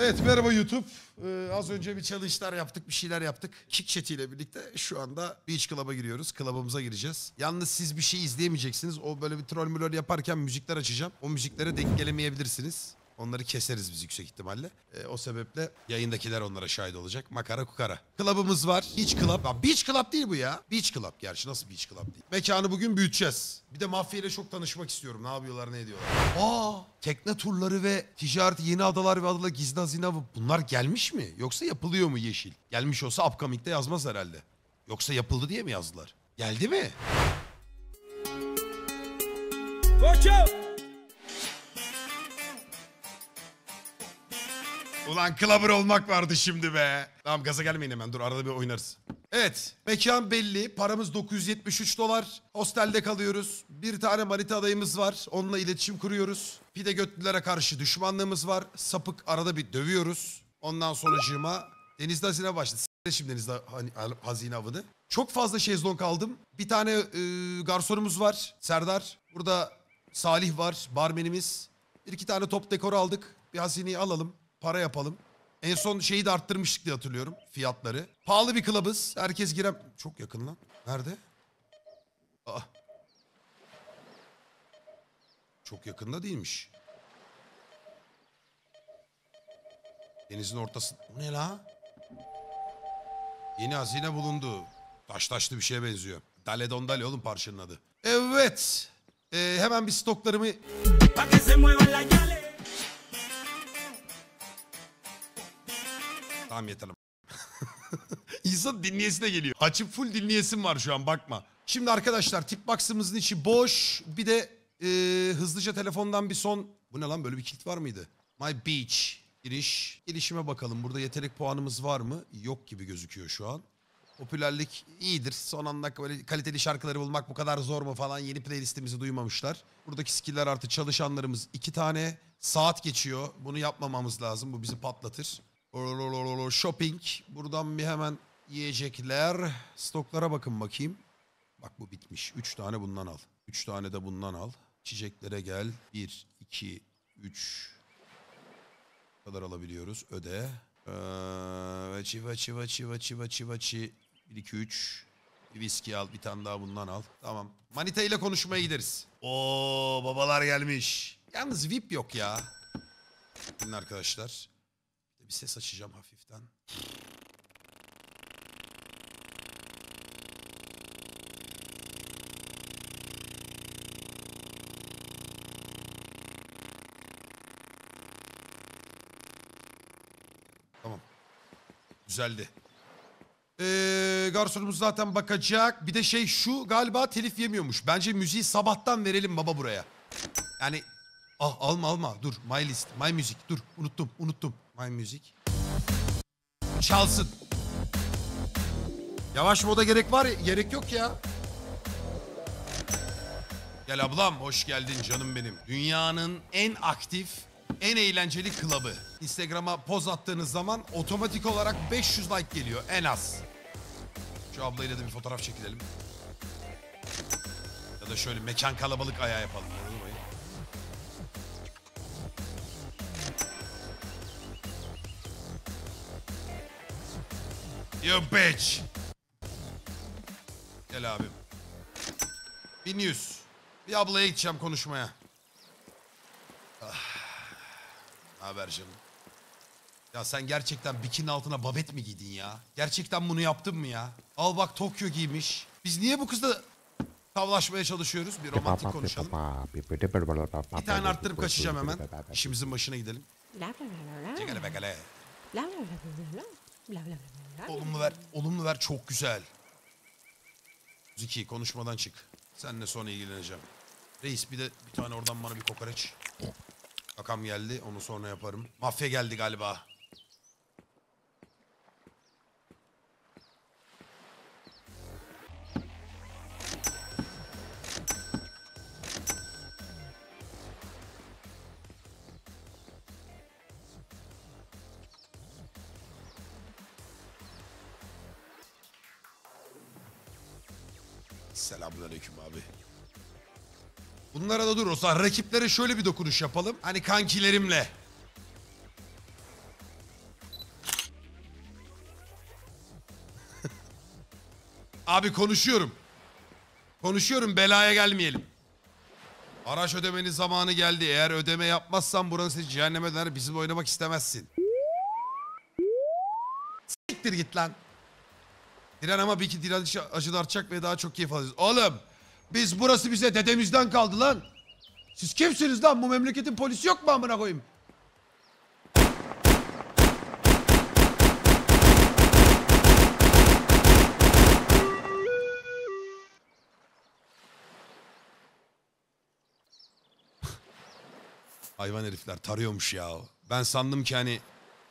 Evet, merhaba YouTube. Az önce bir challenge'lar yaptık, bir şeyler yaptık. Kick Chat ile birlikte şu anda Beach Club'a giriyoruz. Club'ımıza gireceğiz. Yalnız siz bir şey izleyemeyeceksiniz. O böyle bir troll mülör yaparken müzikler açacağım. O müziklere denk gelemeyebilirsiniz. Onları keseriz biz yüksek ihtimalle. O sebeple yayındakiler onlara şahit olacak. Makara kukara. Club'ımız var. Beach Club. Ya Beach Club değil bu ya. Beach Club gerçi. Nasıl Beach Club değil? Mekanı bugün büyüteceğiz. Bir de mafya ile çok tanışmak istiyorum. Ne yapıyorlar, ne ediyorlar. Tekne turları ve ticareti, yeni adalar ve adalar, gizli hazine avı. Bunlar gelmiş mi? Yoksa yapılıyor mu Yeşil? Gelmiş olsa Upcoming'de yazmaz herhalde. Yoksa yapıldı diye mi yazdılar? Geldi mi? Watch out! Ulan clubber olmak vardı şimdi be. Tamam, gaza gelmeyin hemen, dur arada bir oynarız. Evet, mekan belli. Paramız 973 dolar. Hostelde kalıyoruz. Bir tane manita adayımız var. Onunla iletişim kuruyoruz. Pide götlülere karşı düşmanlığımız var. Sapık arada bir dövüyoruz. Ondan sonracığıma denizde hazine başladı. Şimdi denizde hazine avını. Çok fazla şezlong aldım. Bir tane garsonumuz var. Serdar. Burada Salih var. Barmenimiz. Bir iki tane top dekoru aldık. Bir hazineyi alalım. Para yapalım. En son şeyi de arttırmıştık diye hatırlıyorum. Fiyatları. Pahalı bir klubuz. Herkes girem... Çok yakın lan. Nerede? Aa. Çok yakında değilmiş. Denizin ortası... Bu ne la? Yeni hazine bulundu. Taşlı bir şeye benziyor. Dale Dondale oğlum parçanın adı. Evet. Hemen bir stoklarımı... Tamam yeter. İnsan dinleyesine geliyor. Açıp full dinleyesim var şu an, bakma. Şimdi arkadaşlar tip box'ımızın içi boş. Bir de hızlıca telefondan bir son... Bu ne lan, böyle bir kilit var mıydı? My Beach. Giriş. Gelişime bakalım. Burada yetenek puanımız var mı? Yok gibi gözüküyor şu an. Popülerlik iyidir. Son anda böyle kaliteli şarkıları bulmak bu kadar zor mu falan. Yeni playlistimizi duymamışlar. Buradaki skill'ler artı çalışanlarımız 2 tane. Saat geçiyor. Bunu yapmamamız lazım. Bu bizi patlatır. Shopping. Buradan bir hemen yiyecekler. Stoklara bakayım. Bak bu bitmiş. 3 tane bundan al. 3 tane de bundan al. İçeceklere gel. 1, 2, 3. kadar alabiliyoruz. Öde. Vaçi. 1, 2, 3. Bir viski al. Bir tane daha bundan al. Tamam. Manita ile konuşmaya gideriz. Oo, babalar gelmiş. Yalnız VIP yok ya. Dinle arkadaşlar. Bir ses açacağım hafiften. Tamam. Güzeldi. Garsonumuz zaten bakacak. Bir de şu galiba telif yemiyormuş. Bence müziği sabahtan verelim baba buraya. Yani alma. Dur. My list. My music. Dur. Unuttum. My music. Çalsın. Yavaş moda gerek yok ya. Gel ablam, hoş geldin canım benim. Dünyanın en aktif, en eğlenceli klubı. Instagram'a poz attığınız zaman otomatik olarak 500 like geliyor en az. Şu ablayla da bir fotoğraf çekilelim. Ya da şöyle mekan kalabalık ayağı yapalım. You bitch. Gel abim. 1100. Bir ablaya gideceğim konuşmaya. Ne haber canım? Ya sen gerçekten bikinin altına babet mi giydin ya? Gerçekten bunu yaptın mı ya? Al bak, Tokyo giymiş. Biz niye bu kızla tavlaşmaya çalışıyoruz? Bir romantik konuşalım. Bir tane arttırıp kaçacağım hemen. İşimizin başına gidelim. Çekele bekele. Olumlu ver, çok güzel. 2 konuşmadan çık. Seninle sonra ilgileneceğim. Reis bir tane oradan bana bir kokoreç. Kakam geldi, onu sonra yaparım. Mafya geldi galiba. Selamünaleyküm abi. Bunlara da dur o zaman. Rakiplere şöyle bir dokunuş yapalım. Hani kankilerimle. Abi konuşuyorum. Konuşuyorum, belaya gelmeyelim. Araç ödemenin zamanı geldi. Eğer ödeme yapmazsan buranın seni cehenneme döner. Bizim oynamak istemezsin. Siktir git lan. Diren ama bir iki direnç acılı artacak ve daha çok keyif alacağız. Oğlum biz burası bize dedemizden kaldı lan. Siz kimsiniz lan? Bu memleketin polisi yok mu amına koyayım? Hayvan herifler tarıyormuş ya. Ben sandım ki hani...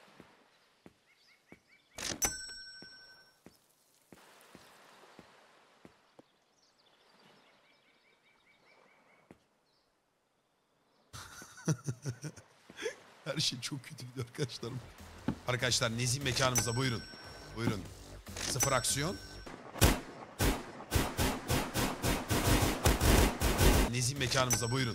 Her şey çok kötü gidiyor arkadaşlarım. Arkadaşlar nezih mekanımıza buyurun. Buyurun. Sıfır aksiyon. Nezih mekanımıza buyurun.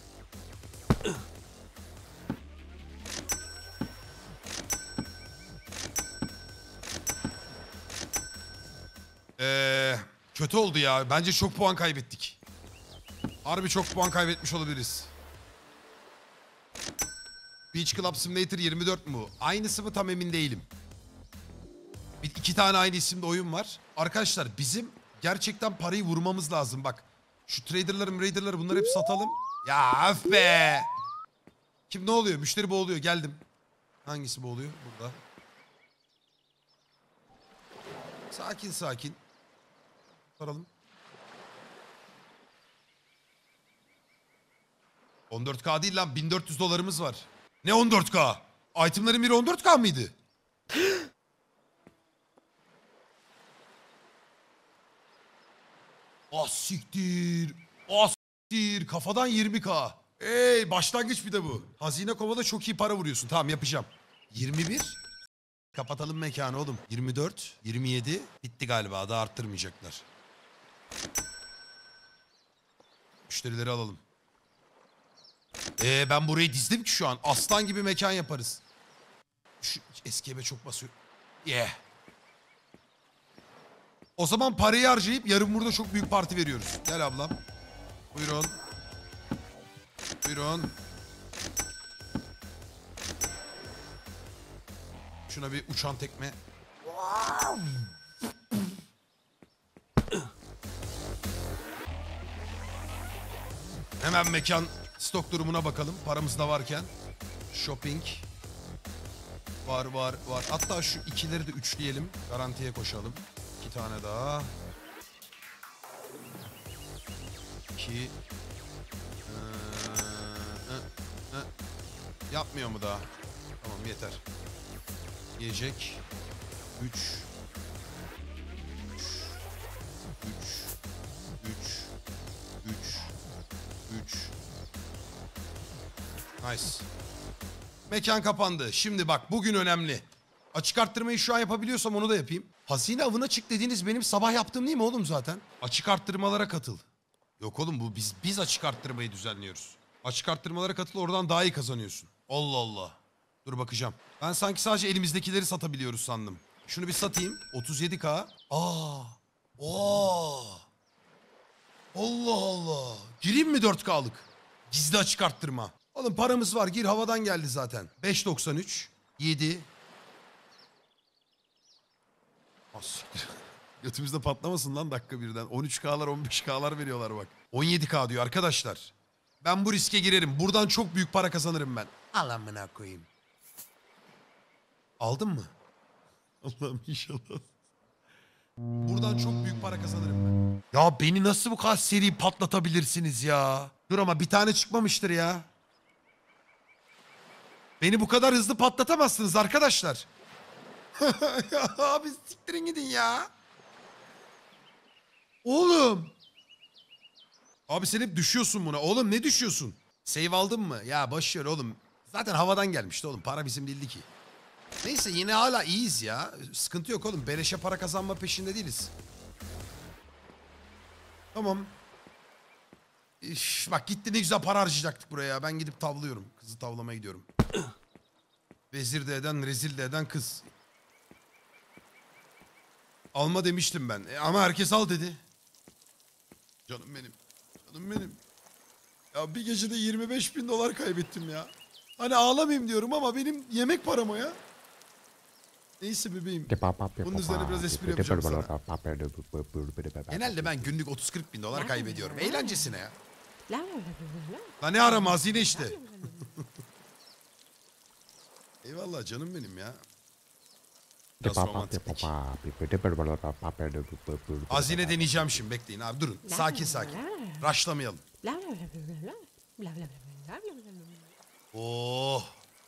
Kötü oldu ya. Bence çok puan kaybettik. Harbi çok puan kaybetmiş olabiliriz. Beach Club Simulator 24 mu? Aynısı mı tam emin değilim. İki tane aynı isimde oyun var. Arkadaşlar bizim gerçekten parayı vurmamız lazım bak. Şu traderları bunları hep satalım. Ya öf be. Kim ne oluyor? Müşteri boğuluyor. Geldim. Hangisi boğuluyor? Burada. Sakin sakin. Soralım. 14K değil lan. 1400 dolarımız var. Ne 14K? Itemların biri 14K mıydı? Ah siktir. Ah siktir. Kafadan 20K. Ey başlangıç bir de bu. Hazine kovada çok iyi para vuruyorsun. Tamam yapacağım. 21. Kapatalım mekanı oğlum. 24, 27. Bitti galiba. Daha arttırmayacaklar. Müşterileri alalım. Ben burayı dizdim ki şu an. Aslan gibi mekan yaparız. Şu eski eve çok basıyor. Yeah. O zaman parayı harcayıp yarın burada çok büyük parti veriyoruz. Gel ablam. Buyurun. Buyurun. Şuna bir uçan tekme. Hemen mekan stok durumuna bakalım. Paramız da varken. Shopping. Var. Hatta şu ikileri de üçleyelim. Garantiye koşalım. 2 tane daha. 2. Yapmıyor mu daha? Tamam yeter. Yiyecek. 3. 3. Nice. Mekan kapandı. Şimdi bak bugün önemli. Açık arttırmayı şu an yapabiliyorsam onu da yapayım. Hazine avına çık dediğiniz benim sabah yaptığım değil mi oğlum zaten? Açık arttırmalara katıl. Yok oğlum bu biz açık arttırmayı düzenliyoruz. Açık arttırmalara katıl oradan daha iyi kazanıyorsun. Allah Allah. Dur bakacağım. Ben sanki sadece elimizdekileri satabiliyoruz sandım. Şunu bir satayım. 37K. Allah Allah. Gireyim mi 4K'lık? Gizli açık arttırma. Oğlum paramız var gir havadan geldi zaten. 5.93. 7. Asiktir. Götümüzde patlamasın lan dakika birden. 13K'lar 15K'lar veriyorlar bak. 17K diyor arkadaşlar. Ben bu riske girerim. Buradan çok büyük para kazanırım ben. Al amına koyayım. Aldın mı? Allah'ım inşallah. Buradan çok büyük para kazanırım ben. Ya beni nasıl bu kadar seri patlatabilirsiniz ya? Dur ama bir tane çıkmamıştır ya. Beni bu kadar hızlı patlatamazsınız arkadaşlar. Ya abi siktirin gidin ya. Oğlum. Abi sen hep düşüyorsun buna. Oğlum ne düşüyorsun? Save aldın mı? Ya boş ver oğlum. Zaten havadan gelmişti oğlum. Para bizim değildi ki. Neyse yine hala iyiyiz ya. Sıkıntı yok oğlum. Beleşe para kazanma peşinde değiliz. Tamam. Bak gitti ne güzel para harcayacaktık buraya. Ben gidip tavlıyorum. Kızı tavlamaya gidiyorum. Vezir de eden, rezil de eden kız. Alma demiştim ben. Ama herkes al dedi. Canım benim. Canım benim. Ya bir gecede 25 bin dolar kaybettim ya. Hani ağlamayayım diyorum ama benim yemek param o ya. Neyse bebeğim. Bunun üzerine biraz espri yapacağım sana. Genelde ben günlük 30-40 bin dolar kaybediyorum. Eğlencesine ya. Lan ne arama hazine işte. Eyvallah canım benim ya. Biraz romantik. Hazine deneyeceğim şimdi, bekleyin abi, durun. Sakin sakin. Raşlamayalım. Oh.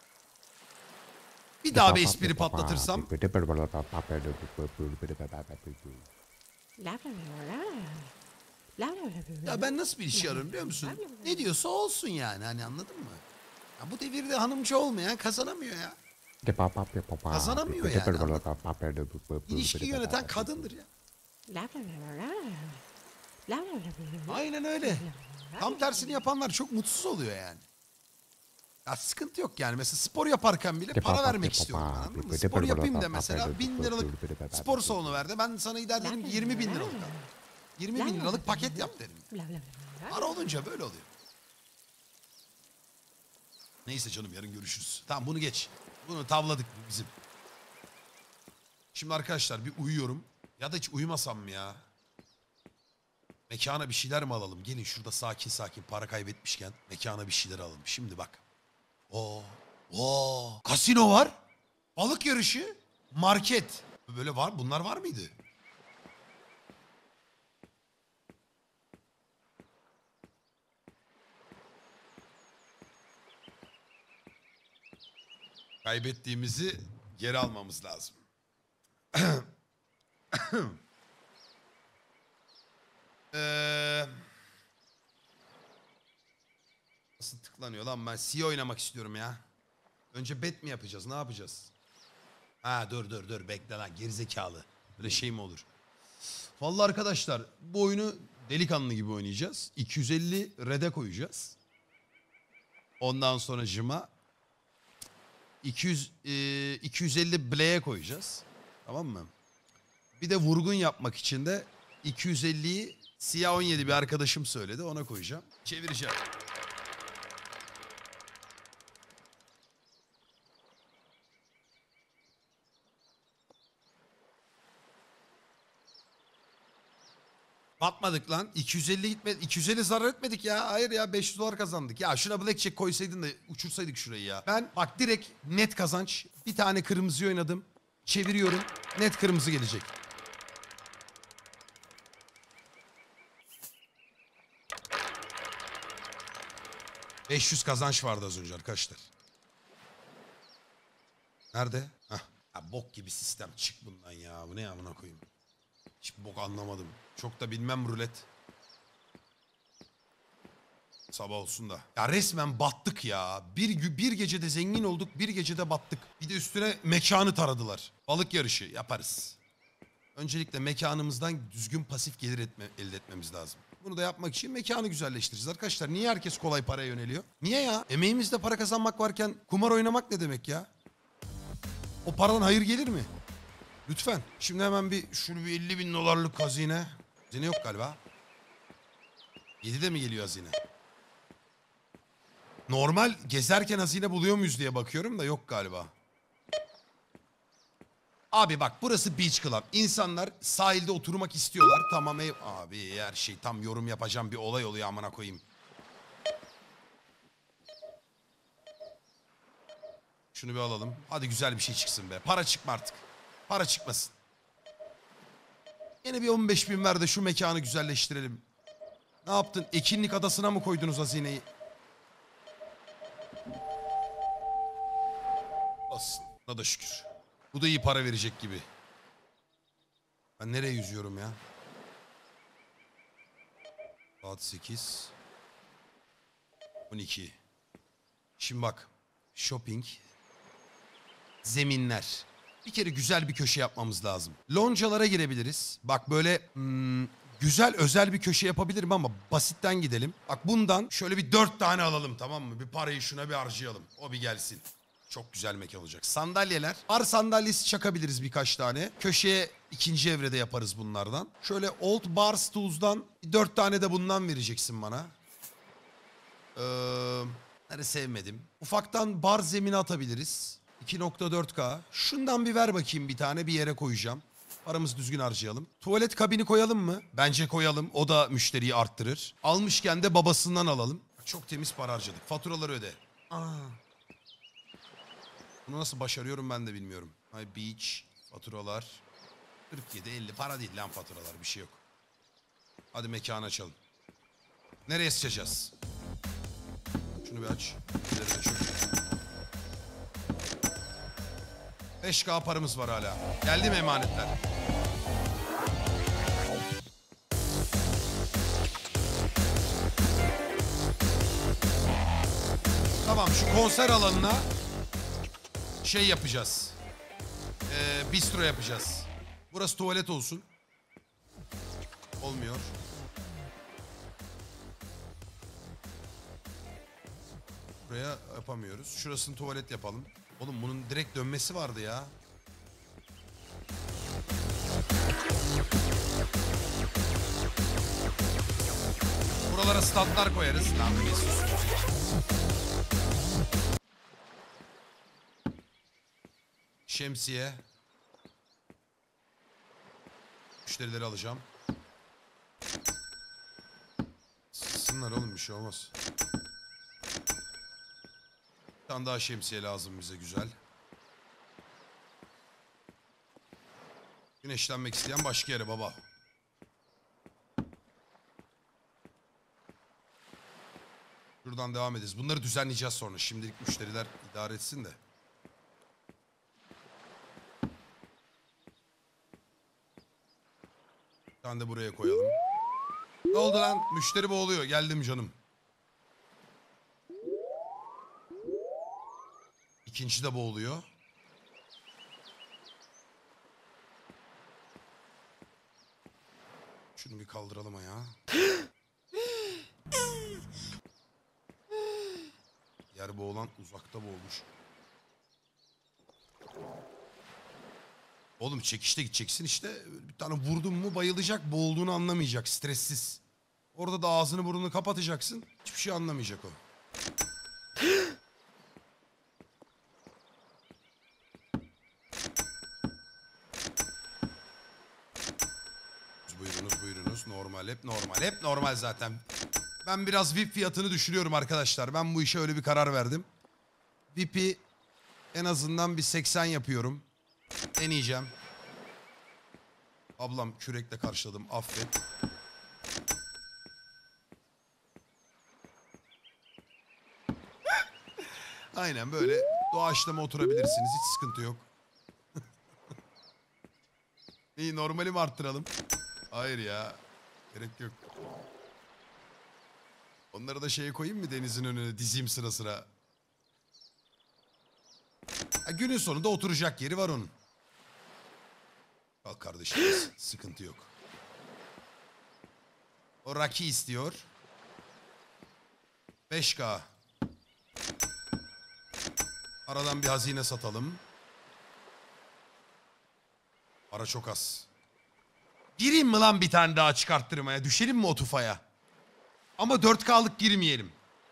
Bir daha bir espri patlatırsam. Ya ben nasıl bir iş arıyorum biliyor musun? Ne diyorsa olsun yani, hani anladın mı? Ya bu devirde hanımcı olmayan kazanamıyor ya. Kazanamıyor yani. İlişki yöneten kadındır ya. Aynen öyle. Tam tersini yapanlar çok mutsuz oluyor yani. Ya sıkıntı yok yani. Mesela spor yaparken bile para vermek istiyorum. Anladın mı? Spor yapayım da mesela 1000 liralık spor salonu ver de ben sana gider derim ki 20 bin liralık al. 20 bin liralık paket yap derim. Para olunca böyle oluyor. Neyse canım, yarın görüşürüz. Tamam, bunu geç. Bunu tavladık bizim. Şimdi arkadaşlar bir uyuyorum. Ya da hiç uyumasam mı ya? Mekana bir şeyler mi alalım? Gelin şurada sakin sakin para kaybetmişken mekana bir şeyler alalım. Şimdi bak. Kasino var. Balık yarışı. Market. Böyle var. Bunlar var mıydı? Kaybettiğimizi geri almamız lazım. Nasıl tıklanıyor lan? Ben C oynamak istiyorum ya. Önce bet mi yapacağız? Ne yapacağız? Ha dur bekle lan, gerizekalı. Böyle şey mi olur? Vallahi arkadaşlar bu oyunu delikanlı gibi oynayacağız. 250 red'e koyacağız. Ondan sonra cıma 250 Black'e koyacağız. Tamam mı? Bir de vurgun yapmak için de 250'yi Siyah 17 bir arkadaşım söyledi, ona koyacağım. Çevireceğim. Batmadık lan. 250 gitmedi. 250 zarar etmedik ya. Hayır ya, 500 dolar kazandık. Ya şuna blackjack koysaydın da uçursaydık şurayı ya. Ben bak direkt net kazanç. Bir tane kırmızı oynadım. Çeviriyorum. Net kırmızı gelecek. $500 kazanç vardı az önce arkadaşlar. Nerede? Hah. Ya bok gibi sistem. Çık bundan ya. Bu ne amına koyayım. Hiç bok anlamadım. Çok da bilmem rulet. Sabah olsun da. Ya resmen battık ya. Bir gecede zengin olduk, bir gecede battık. Bir de üstüne mekanı taradılar. Balık yarışı yaparız. Öncelikle mekanımızdan düzgün pasif gelir elde etmemiz lazım. Bunu da yapmak için mekanı güzelleştireceğiz arkadaşlar. Niye herkes kolay paraya yöneliyor? Niye ya? Emeğimizde para kazanmak varken kumar oynamak ne demek ya? O paradan hayır gelir mi? Lütfen. Şimdi hemen şunu bir 50 bin dolarlık hazine. Hazine yok galiba. 7'de mi geliyor hazine? Normal gezerken hazine buluyor muyuz diye bakıyorum da yok galiba. Abi bak, burası Beach Club. İnsanlar sahilde oturmak istiyorlar. Tamam abi, her şey tam yorum yapacağım bir olay oluyor amına koyayım. Şunu bir alalım. Hadi güzel bir şey çıksın be. Para çıkma artık. Para çıkmasın. Yine bir 15 bin ver de şu mekanı güzelleştirelim. Ne yaptın? Ekinlik adasına mı koydunuz hazineyi? Olsun. Buna da şükür. Bu da iyi para verecek gibi. Ben nereye yüzüyorum ya? Saat 8. 12. Şimdi bak. Shopping. Zeminler. Bir kere güzel bir köşe yapmamız lazım. Loncalara girebiliriz. Bak böyle güzel özel bir köşe yapabilirim ama basitten gidelim. Bak bundan şöyle bir 4 tane alalım, tamam mı? Bir parayı şuna bir harcayalım. O bir gelsin. Çok güzel mekan olacak. Sandalyeler. Bar sandalyesi çakabiliriz birkaç tane. Köşeye İkinci evrede yaparız bunlardan. Şöyle Old Bar Stools'dan 4 tane de bundan vereceksin bana. Hani sevmedim. Ufaktan bar zemini atabiliriz. 2.4K. Şundan bir ver bakayım bir tane, bir yere koyacağım. Paramızı düzgün harcayalım. Tuvalet kabini koyalım mı? Bence koyalım. O da müşteriyi arttırır. Almışken de babasından alalım. Çok temiz para harcadık. Faturaları öde. Bunu nasıl başarıyorum ben de bilmiyorum. Hay Beach, faturalar. 47-50 para değil lan faturalar, bir şey yok. Hadi mekanı açalım. Nereye sıçacağız? Şunu bir aç. 5K paramız var hala. Geldi mi emanetler? Tamam, şu konser alanına şey yapacağız. Bistro yapacağız. Burası tuvalet olsun. Olmuyor. Buraya yapamıyoruz. Şurasını tuvalet yapalım. Oğlum bunun direkt dönmesi vardı ya. Buralara standlar koyarız. Lan bir sus. Şemsiye. Müşterileri alacağım. Sınlar oğlum, bir şey olmaz. Bir tane daha şemsiye lazım bize, güzel. Güneşlenmek isteyen başka yere baba. Şuradan devam ederiz. Bunları düzenleyeceğiz sonra. Şimdilik müşteriler idare etsin de. Bir tane de buraya koyalım. Ne oldu lan? Müşteri boğuluyor. Geldim canım. İkinci de boğuluyor. Şunu bir kaldıralım ayağa. Yer boğulan uzakta boğulmuş. Oğlum çekişte gideceksin işte. Bir tane vurdun mu bayılacak, boğulduğunu anlamayacak, stressiz. Orada da ağzını burnunu kapatacaksın. Hiçbir şey anlamayacak o. Buyurunuz. Normal, hep normal. Hep normal zaten. Ben biraz VIP fiyatını düşürüyorum arkadaşlar. Ben bu işe öyle bir karar verdim. VIP'i en azından bir 80 yapıyorum. Deneyeceğim. Ablam kürekle karşıladım. Affet. Aynen böyle doğaçlama oturabilirsiniz. Hiç sıkıntı yok. İyi, normali mi arttıralım? Hayır ya. Gerek yok. Onları da şeye koyayım mı denizin önüne, dizeyim sıra sıra. Ha, günün sonunda oturacak yeri var onun. Al kardeşim, sıkıntı yok. O Raki istiyor. 5K. Aradan bir hazine satalım. Para çok az. Gireyim mi lan bir tane daha çıkarttırmaya? Düşelim mi o tufaya? Ama 4K'lık girmeyelim.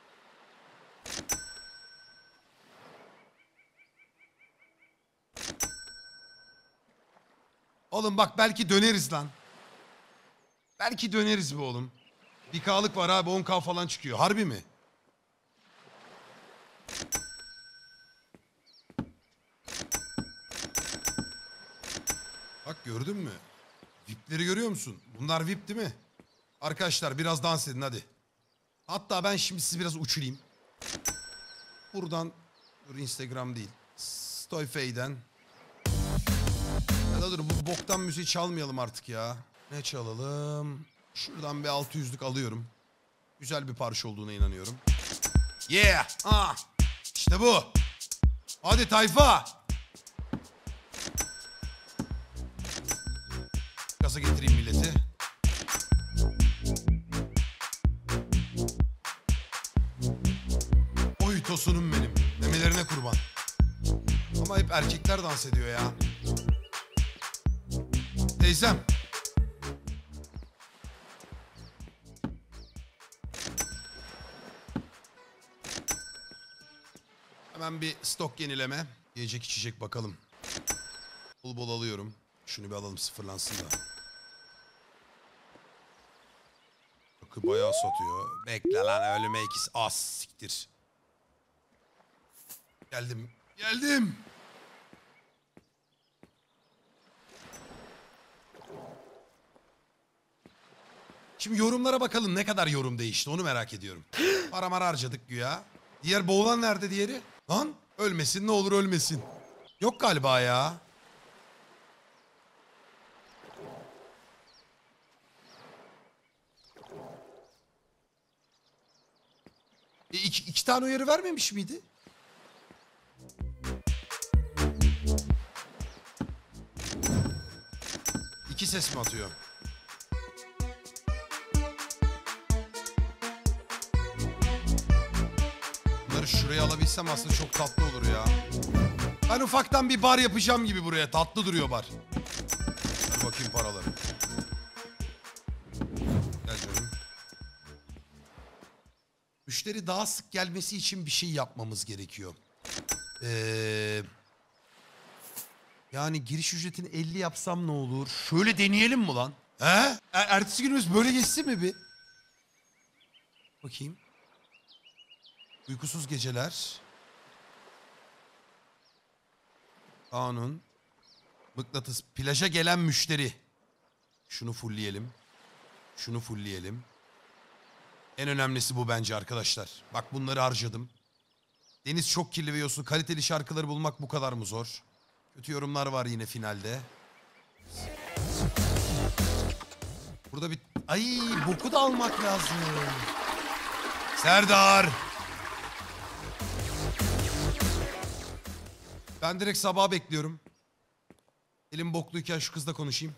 Oğlum bak, belki döneriz lan. Belki döneriz be oğlum. 1K'lık var abi, 10K falan çıkıyor. Harbi mi? Bak gördün mü? VIP'leri görüyor musun? Bunlar VIP değil mi? Arkadaşlar biraz dans edin hadi. Hatta ben şimdi sizi biraz uçurayım. Buradan, dur Instagram değil. Stoyfey'den. Ya da dur, bu boktan müziği çalmayalım artık ya. Ne çalalım? Şuradan bir 600'lük alıyorum. Güzel bir parça olduğuna inanıyorum. Yeah! Ah! İşte bu. Hadi tayfa. Gaza getireyim milleti. Oy tosunum benim. Memelerine kurban. Ama hep erkekler dans ediyor ya. Teyzem. Hemen bir stok yenileme. Yiyecek içecek bakalım. Bol bol alıyorum. Şunu bir alalım sıfırlansın da. Bakı bayağı satıyor. Bekle lan ölüme ikisi. Az siktir. Geldim. Geldim. Şimdi yorumlara bakalım ne kadar yorum değişti onu merak ediyorum. Para mara harcadık güya. Diğer boğulan nerede diğeri? Lan ölmesin ne olur ölmesin. Yok galiba ya. İki tane uyarı vermemiş miydi? İki ses mi atıyor? Bunları şuraya alabilsem aslında çok tatlı olur ya. Ben ufaktan bir bar yapacağım gibi buraya. Tatlı duruyor bar. Hadi bakayım paraları. Gel canım. Müşteri daha sık gelmesi için bir şey yapmamız gerekiyor. Yani giriş ücretini 50 yapsam ne olur? Şöyle deneyelim mi lan? He? Ertesi günümüz böyle geçsin mi bir? Bakayım. Uykusuz geceler. Kanun. Mıknatıs. Plaja gelen müşteri. Şunu fullleyelim. Şunu fullleyelim. En önemlisi bu bence arkadaşlar. Bak bunları harcadım. Deniz çok kirli ve yosun. Kaliteli şarkıları bulmak bu kadar mı zor? Kötü yorumlar var yine finalde. Burada bir... Ay boku da almak lazım. Serdar. Ben direkt sabaha bekliyorum. Elim bokluyken şu kızla konuşayım.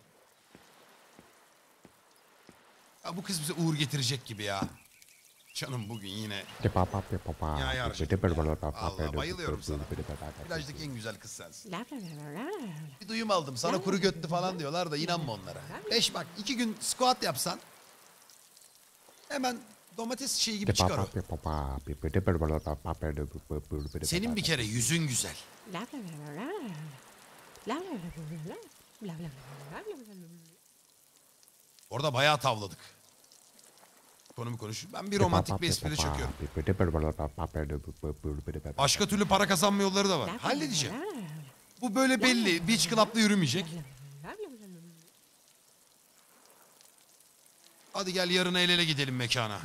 Ya bu kız bize uğur getirecek gibi ya. Canım bugün yine... Ya Allah bayılıyorum sana. Plajdaki en güzel kız sensin. Bir duyum aldım sana kuru götlü falan diyorlar da inanma onlara. 5 bak 2 gün squat yapsan hemen domates şeyi gibi çıkar o. Senin bir kere yüzün güzel. Orada bayağı tavladık. Konumu konuş. Ben bir romantik bir espri çekiyorum. Başka türlü para kazanma yolları da var. Halledeceğim. Bu böyle belli. Beach Club'da yürümeyecek. Hadi gel yarın el ele gidelim mekana.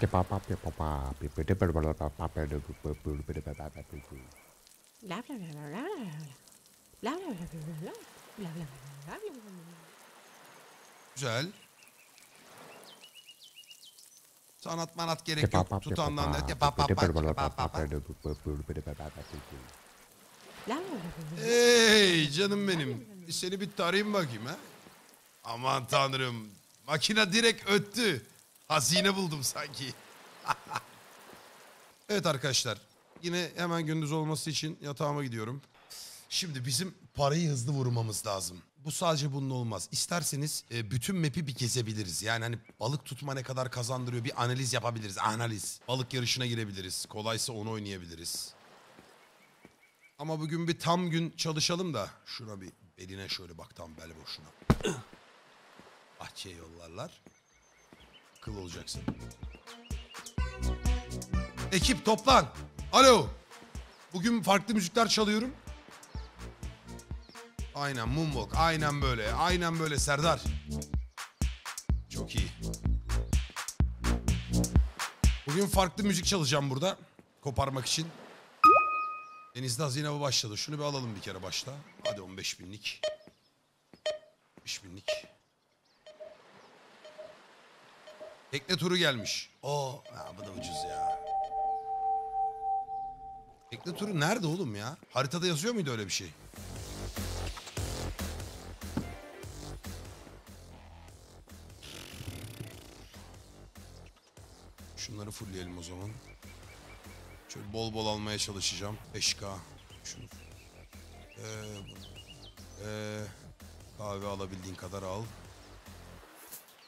Güzel. Sanat manat gerek yok. Tutandan da... Hey canım benim. Seni bir tarayayım bakayım ha. Aman tanrım. Makine direkt öttü. Hazine buldum sanki. Evet arkadaşlar. Yine hemen gündüz olması için yatağıma gidiyorum. Şimdi bizim parayı hızlı vurmamız lazım. Bu sadece bunun olmaz. İsterseniz bütün map'i bir gezebiliriz. Yani hani balık tutma ne kadar kazandırıyor bir analiz yapabiliriz. Analiz. Balık yarışına girebiliriz. Kolaysa onu oynayabiliriz. Ama bugün bir tam gün çalışalım da. Şuna bir beline şöyle bak tam bel boşuna. Bahçeye yollarlar. Akıl olacaksın. Ekip toplan. Alo. Bugün farklı müzikler çalıyorum. Aynen Moonwalk. Aynen böyle. Aynen böyle Serdar. Çok iyi. Bugün farklı müzik çalacağım burada. Koparmak için. Denizde hazine avı başladı. Şunu bir alalım bir kere başta. Hadi 15 binlik. 15 binlik. Tekne turu gelmiş. Oo, bu da ucuz ya. Tekne turu nerede oğlum ya? Haritada yazıyor muydu öyle bir şey? Şunları fullleyelim o zaman. Şöyle bol bol almaya çalışacağım. 5K. Şunu. Kahve alabildiğin kadar al.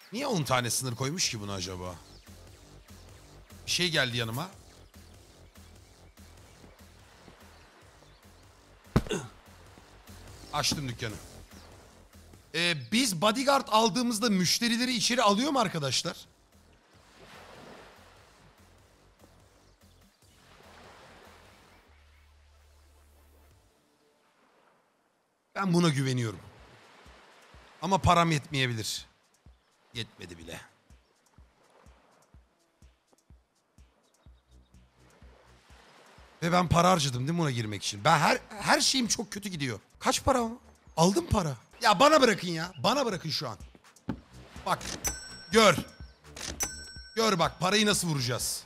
Niye 10 tane sınır koymuş ki bunu acaba? Bir şey geldi yanıma. Açtım dükkanı. Biz bodyguard aldığımızda müşterileri içeri alıyor mu arkadaşlar? Ben buna güveniyorum. Ama param yetmeyebilir. Yetmedi bile. Ve ben para harcadım değil mi buna girmek için? Ben her şeyim çok kötü gidiyor. Kaç para mı? Aldım para. Ya bana bırakın ya. Bana bırakın şu an. Bak. Gör. Gör bak parayı nasıl vuracağız.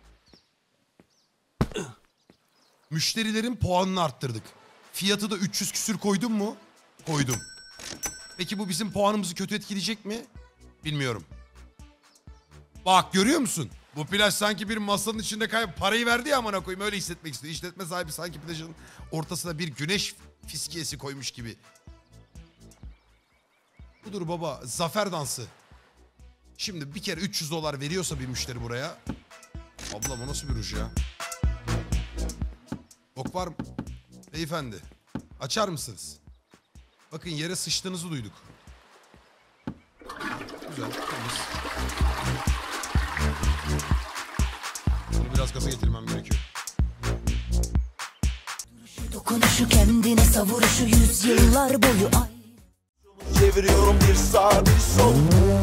Müşterilerin puanını arttırdık. Fiyatı da 300 küsür koydum mu? Koydum. Peki bu bizim puanımızı kötü etkileyecek mi? Bilmiyorum. Bak görüyor musun? Bu plaj sanki bir masanın içinde parayı verdi ya amına koyayım, öyle hissetmek istiyor. İşletme sahibi sanki plajın ortasına bir güneş fiskiyesi koymuş gibi. Budur baba, zafer dansı. Şimdi bir kere 300 dolar veriyorsa bir müşteri buraya. Ablam o nasıl bir ruj ya? Bok var mı? Beyefendi açar mısınız? Bakın yere sıçtığınızı duyduk. Güzel, temiz. Bunu biraz gaza getirmem gerekiyor. Dokunuşu kendine savuruşu yüzyıllar boyu ay. Çeviriyorum bir sağ bir sol.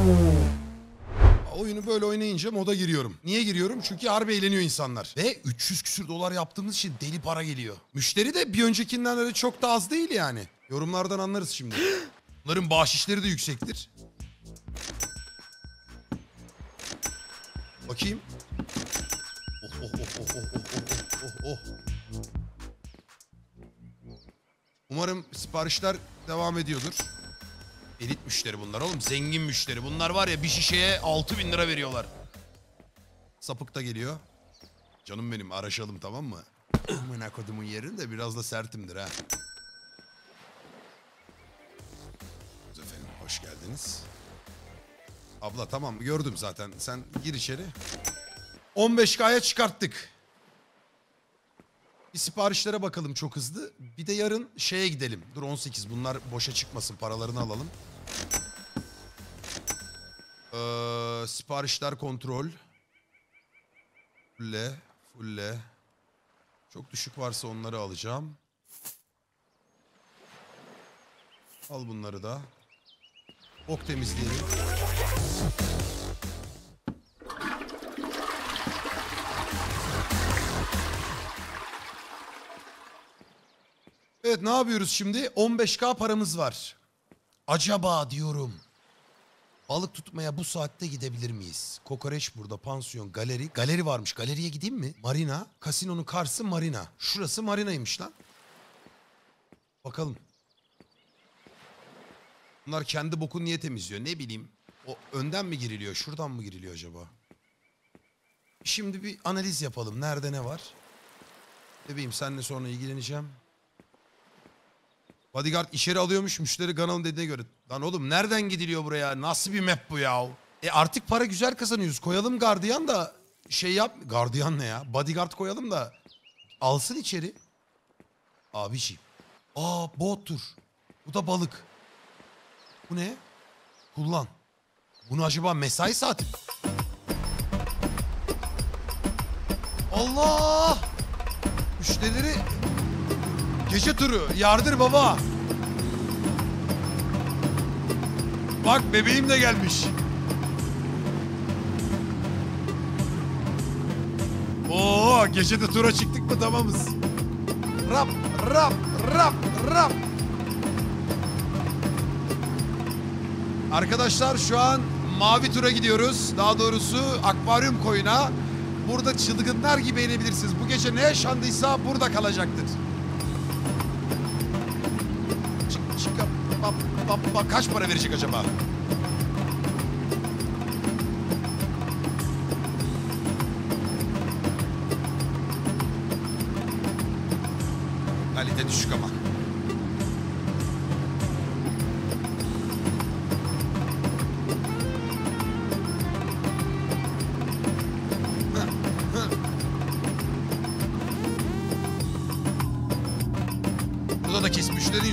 Oyunu böyle oynayınca moda giriyorum. Niye giriyorum? Çünkü harbi eğleniyor insanlar. Ve 300 küsür dolar yaptığımız için deli para geliyor. Müşteri de bir öncekinden öyle çok da az değil yani. Yorumlardan anlarız şimdi. Bunların bahşişleri de yüksektir. Bakayım. Oh oh oh oh oh oh oh oh. Umarım siparişler devam ediyordur. Elit müşteri bunlar oğlum. Zengin müşteri. Bunlar var ya bir şişeye 6.000 lira veriyorlar. Sapık da geliyor. Canım benim araşalım tamam mı? Amına kodumun yerinde biraz da sertimdir ha. Efendim hoş geldiniz. Abla tamam gördüm zaten. Sen gir içeri. 15K'ya çıkarttık. Bir siparişlere bakalım çok hızlı. Bir de yarın şeye gidelim. Dur 18 bunlar boşa çıkmasın, paralarını alalım. Siparişler kontrol. Fulle. Fulle. Çok düşük varsa onları alacağım. Al bunları da. Ok temizleyelim. Evet ne yapıyoruz şimdi? 15K paramız var. Acaba diyorum. Balık tutmaya bu saatte gidebilir miyiz? Kokoreç burada, pansiyon, galeri. Galeri varmış. Galeriye gideyim mi? Marina. Kasinonun karşısı marina. Şurası marinaymış lan. Bakalım. Bunlar kendi bokunu niye temizliyor? Ne bileyim. O önden mi giriliyor? Şuradan mı giriliyor acaba? Şimdi bir analiz yapalım. Nerede ne var? Bebeğim seninle sonra ilgileneceğim. Bodyguard içeri alıyormuş müşteri Ganal'ın dediğine göre. Lan oğlum nereden gidiliyor buraya? Nasıl bir map bu ya? Artık para güzel kazanıyoruz. Koyalım gardiyan da şey yap. Gardiyan ne ya? Bodyguard koyalım da alsın içeri. Abiciğim. Bottur. Bu da balık. Bu ne? Kullan. Bunu acaba mesai saati? Allah! Müşterileri gece turu yardır baba. Bak bebeğim de gelmiş. Oo gece de tura çıktık mı tamamız. Rap rap rap rap. Arkadaşlar şu an mavi tura gidiyoruz. Daha doğrusu akvaryum koyuna. Burada çılgınlar gibi eğlenebilirsiniz. Bu gece ne yaşandıysa burada kalacaktır. Kaç para verecek acaba? Kalite düşük ama.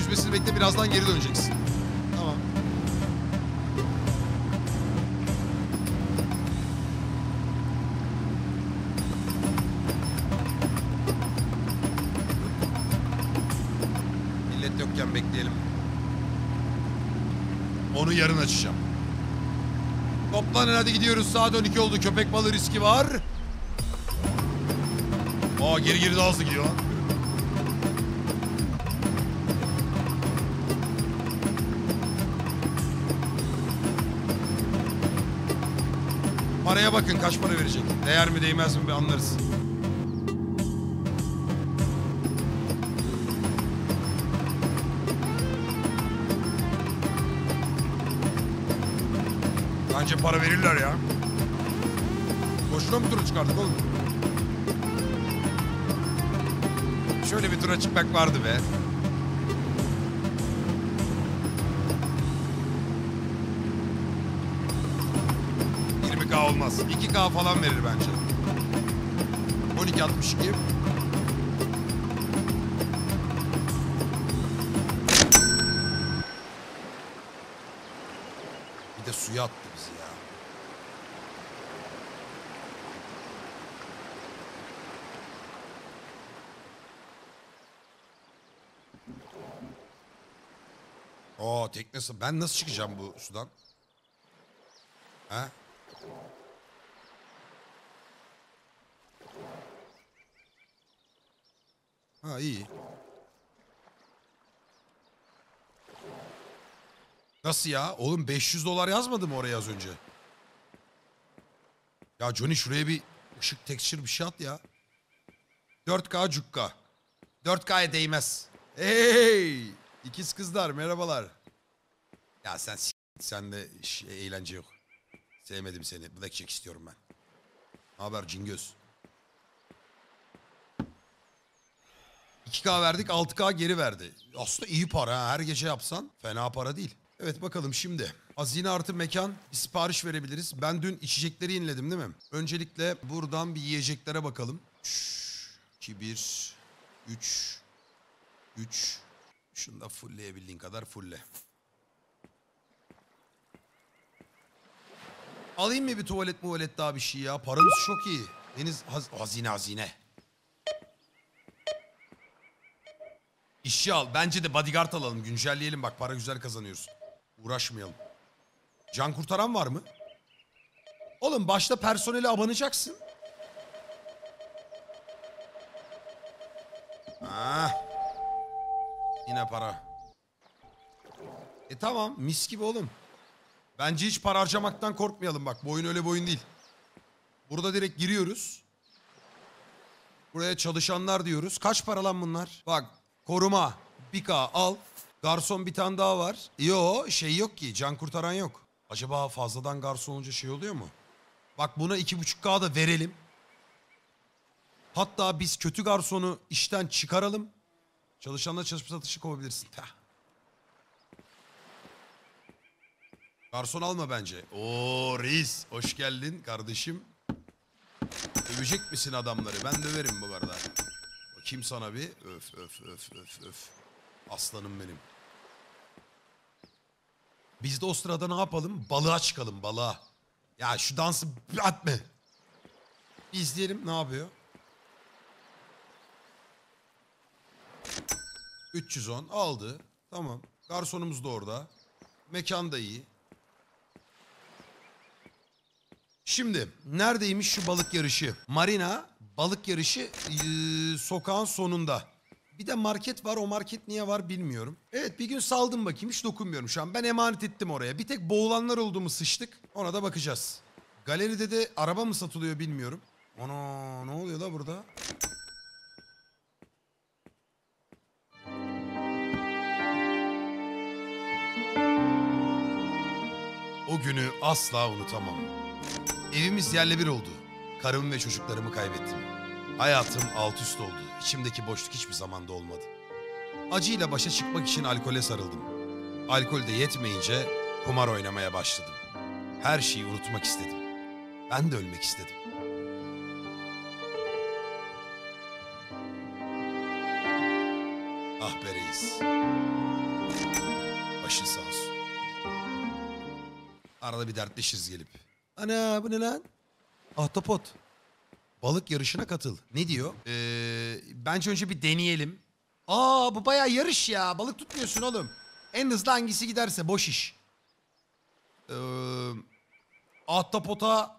yüzmesini bekle, birazdan geri döneceksin. Tamam. Millet yokken bekleyelim. Onu yarın açacağım. Toplanın hadi gidiyoruz. Saat 12 oldu. Köpek balığı riski var. Aa geri daha hızlı gidiyor lan. Paraya bakın, kaç para verecek. Değer mi değmez mi bir anlarız. Bence para verirler ya. Boşuna mı tura çıkardık oğlum? Şöyle bir tura çıkmak vardı be. Olmaz. 2K falan verir bence. 12.62. Bir de suya attı bizi ya. Oo teknesi. Ben nasıl çıkacağım bu sudan? Ha? Ha iyi. Nasıl ya? Oğlum 500 dolar yazmadı mı oraya az önce? Ya Johnny şuraya bir ışık texture bir şey at ya. 4K cukka. 4K'ya değmez. Hey! İkiz kızlar merhabalar. Ya sen de eğlence yok. Sevmedim seni. Blackjack istiyorum ben. Ne haber cingöz? 2K verdik, 6K geri verdi. Aslında iyi para ha. Her gece yapsan fena para değil. Evet bakalım şimdi. Hazine artı mekan, bir sipariş verebiliriz. Ben dün içecekleri yeniledim değil mi? Öncelikle buradan bir yiyeceklere bakalım. 2, 1, 3, 3. Şunu da fullleyebildiğin kadar fullle. Alayım mı bir tuvalet daha bir şey ya? Paramız çok iyi. Deniz hazine. İşçi al. Bence de bodyguard alalım. Güncelleyelim bak, para güzel kazanıyoruz. Uğraşmayalım. Can kurtaran var mı? Oğlum başta personele abanacaksın. Ah. Yine para. Tamam mis gibi oğlum. Bence hiç para harcamaktan korkmayalım bak. Bu oyun öyle bir oyun değil. Burada direkt giriyoruz. Buraya çalışanlar diyoruz. Kaç para lan bunlar? Bak koruma. 1K al. Garson bir tane daha var. Yo şey yok ki. Can kurtaran yok. Acaba fazladan garson olunca şey oluyor mu? Bak buna 2,5K da verelim. Hatta biz kötü garsonu işten çıkaralım. Çalışanla çalışma satışı kovabilirsin. Garson alma bence. Oo reis hoş geldin kardeşim. Dövecek misin adamları? Ben döverim bu arada. Bakayım sana bir. Öf. Aslanım benim. Biz de o sırada ne yapalım? Balığa çıkalım balığa. Ya şu dansı atma. Bir izleyelim ne yapıyor. 310 aldı. Tamam. Garsonumuz da orada. Mekan da iyi. Şimdi neredeymiş şu balık yarışı? Marina balık yarışı sokağın sonunda. Bir de market var, o market niye var bilmiyorum. Evet bir gün saldım bakayım, hiç dokunmuyorum şu an. Ben emanet ettim oraya. Bir tek boğulanlar oldu mu sıçtık, ona da bakacağız. Galeride de araba mı satılıyor bilmiyorum. Ana ne oluyor la burada? O günü asla unutamam. Evimiz yerle bir oldu. Karımı ve çocuklarımı kaybettim. Hayatım alt üst oldu. İçimdeki boşluk hiçbir zamanda olmadı. Acıyla başa çıkmak için alkole sarıldım. Alkol de yetmeyince kumar oynamaya başladım. Her şeyi unutmak istedim. Ben de ölmek istedim. Ah be reis. Başın sağ olsun. Arada bir dertleşiriz gelip. Ana bu ne lan? Ahtapot. Balık yarışına katıl. Ne diyor? Bence önce bir deneyelim. Aa bu bayağı yarış ya. Balık tutmuyorsun oğlum. En hızlı hangisi giderse boş iş. Ahtapota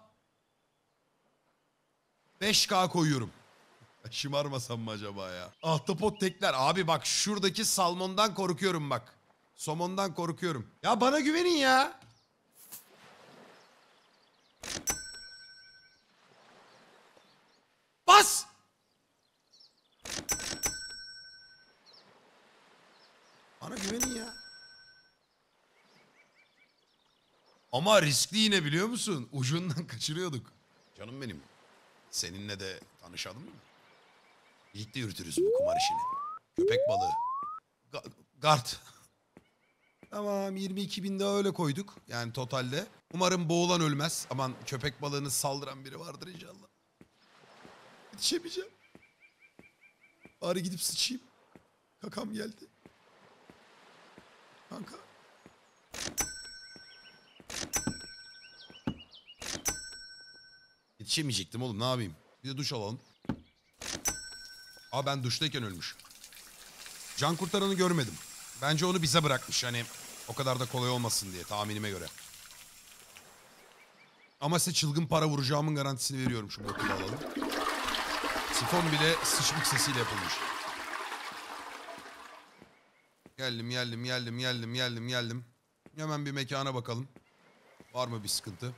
5K koyuyorum. Şımarmasam mı acaba ya? Ahtapot tekler. Abi bak şuradaki salmondan korkuyorum bak. Somondan korkuyorum. Ya bana güvenin ya. Bas! Bana güvenin ya. Ama riskli yine biliyor musun? Ucundan kaçırıyorduk. Canım benim. Seninle de tanışalım mı? Birlikte yürütürüz bu kumar işini. Köpek balığı. Gart. Tamam 22 bin de öyle koyduk. Yani totalde. Umarım boğulan ölmez. Aman köpek balığını saldıran biri vardır inşallah. Yetişemeyeceğim. Bari gidip sıçayım. Kakam geldi. Kanka. Yetişemeyecektim oğlum ne yapayım. Bir de duş alalım. Aa ben duştayken ölmüş. Can kurtaranı görmedim. Bence onu bize bırakmış hani o kadar da kolay olmasın diye tahminime göre. Ama size çılgın para vuracağımın garantisini veriyorum şu botu alalım. Sifon bile sıçmık sesiyle yapılmış. Geldim. Hemen bir mekana bakalım. Var mı bir sıkıntı?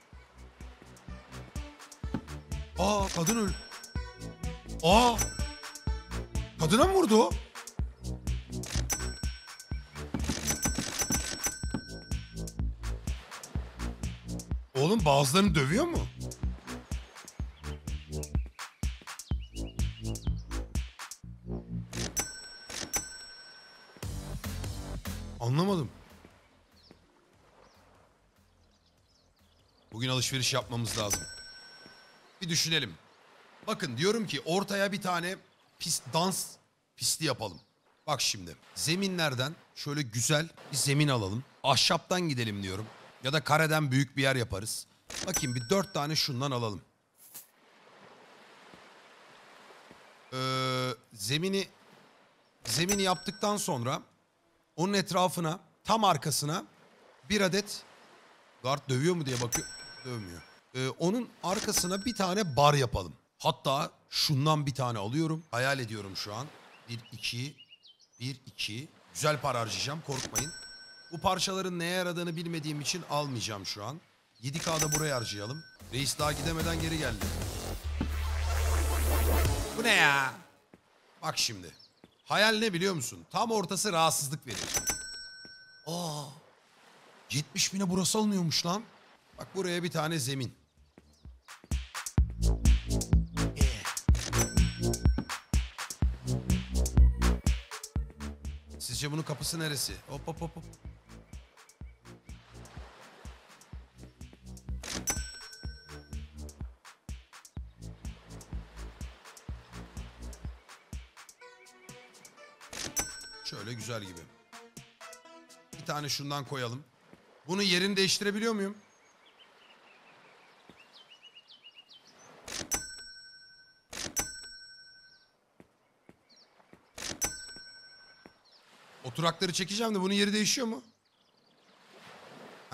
Aa kadın öl... Aa! Kadına mı vurdu o? Oğlum bazılarını dövüyor mu? Anlamadım. Bugün alışveriş yapmamız lazım. Bir düşünelim. Bakın diyorum ki ortaya bir tane dans pisti yapalım. Bak şimdi zeminlerden şöyle güzel bir zemin alalım. Ahşaptan gidelim diyorum. Ya da kareden büyük bir yer yaparız. Bakayım bir 4 tane şundan alalım. Zemini yaptıktan sonra onun etrafına tam arkasına bir adet guard dövüyor mu diye bakıyor. Dövmüyor. Onun arkasına bir tane bar yapalım. Hatta şundan bir tane alıyorum. Hayal ediyorum şu an. 1-2. Güzel para harcayacağım korkmayın. Bu parçaların neye yaradığını bilmediğim için almayacağım şu an. 7K'da buraya harcayalım. Reis daha gidemeden geri geldi. Bu ne ya? Bak şimdi. Hayal ne biliyor musun? Tam ortası rahatsızlık verir. Aa, 70 bine burası alınıyormuş lan. Bak buraya bir tane zemin. Sizce bunun kapısı neresi? Hop. Şöyle güzel gibi. Bir tane şundan koyalım. Bunun yerini değiştirebiliyor muyum? Oturakları çekeceğim de bunun yeri değişiyor mu? Heh.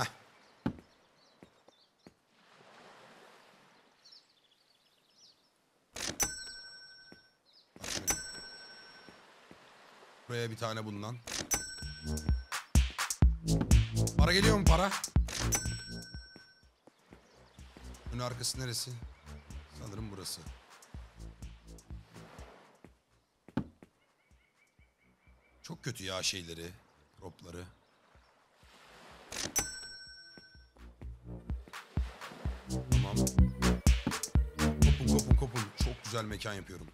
Buraya bir tane bundan. Para geliyor mu para? Bunun arkası neresi? Sanırım burası. Çok kötü ya şeyleri, propları. Tamam. Kopun. Çok güzel mekan yapıyorum.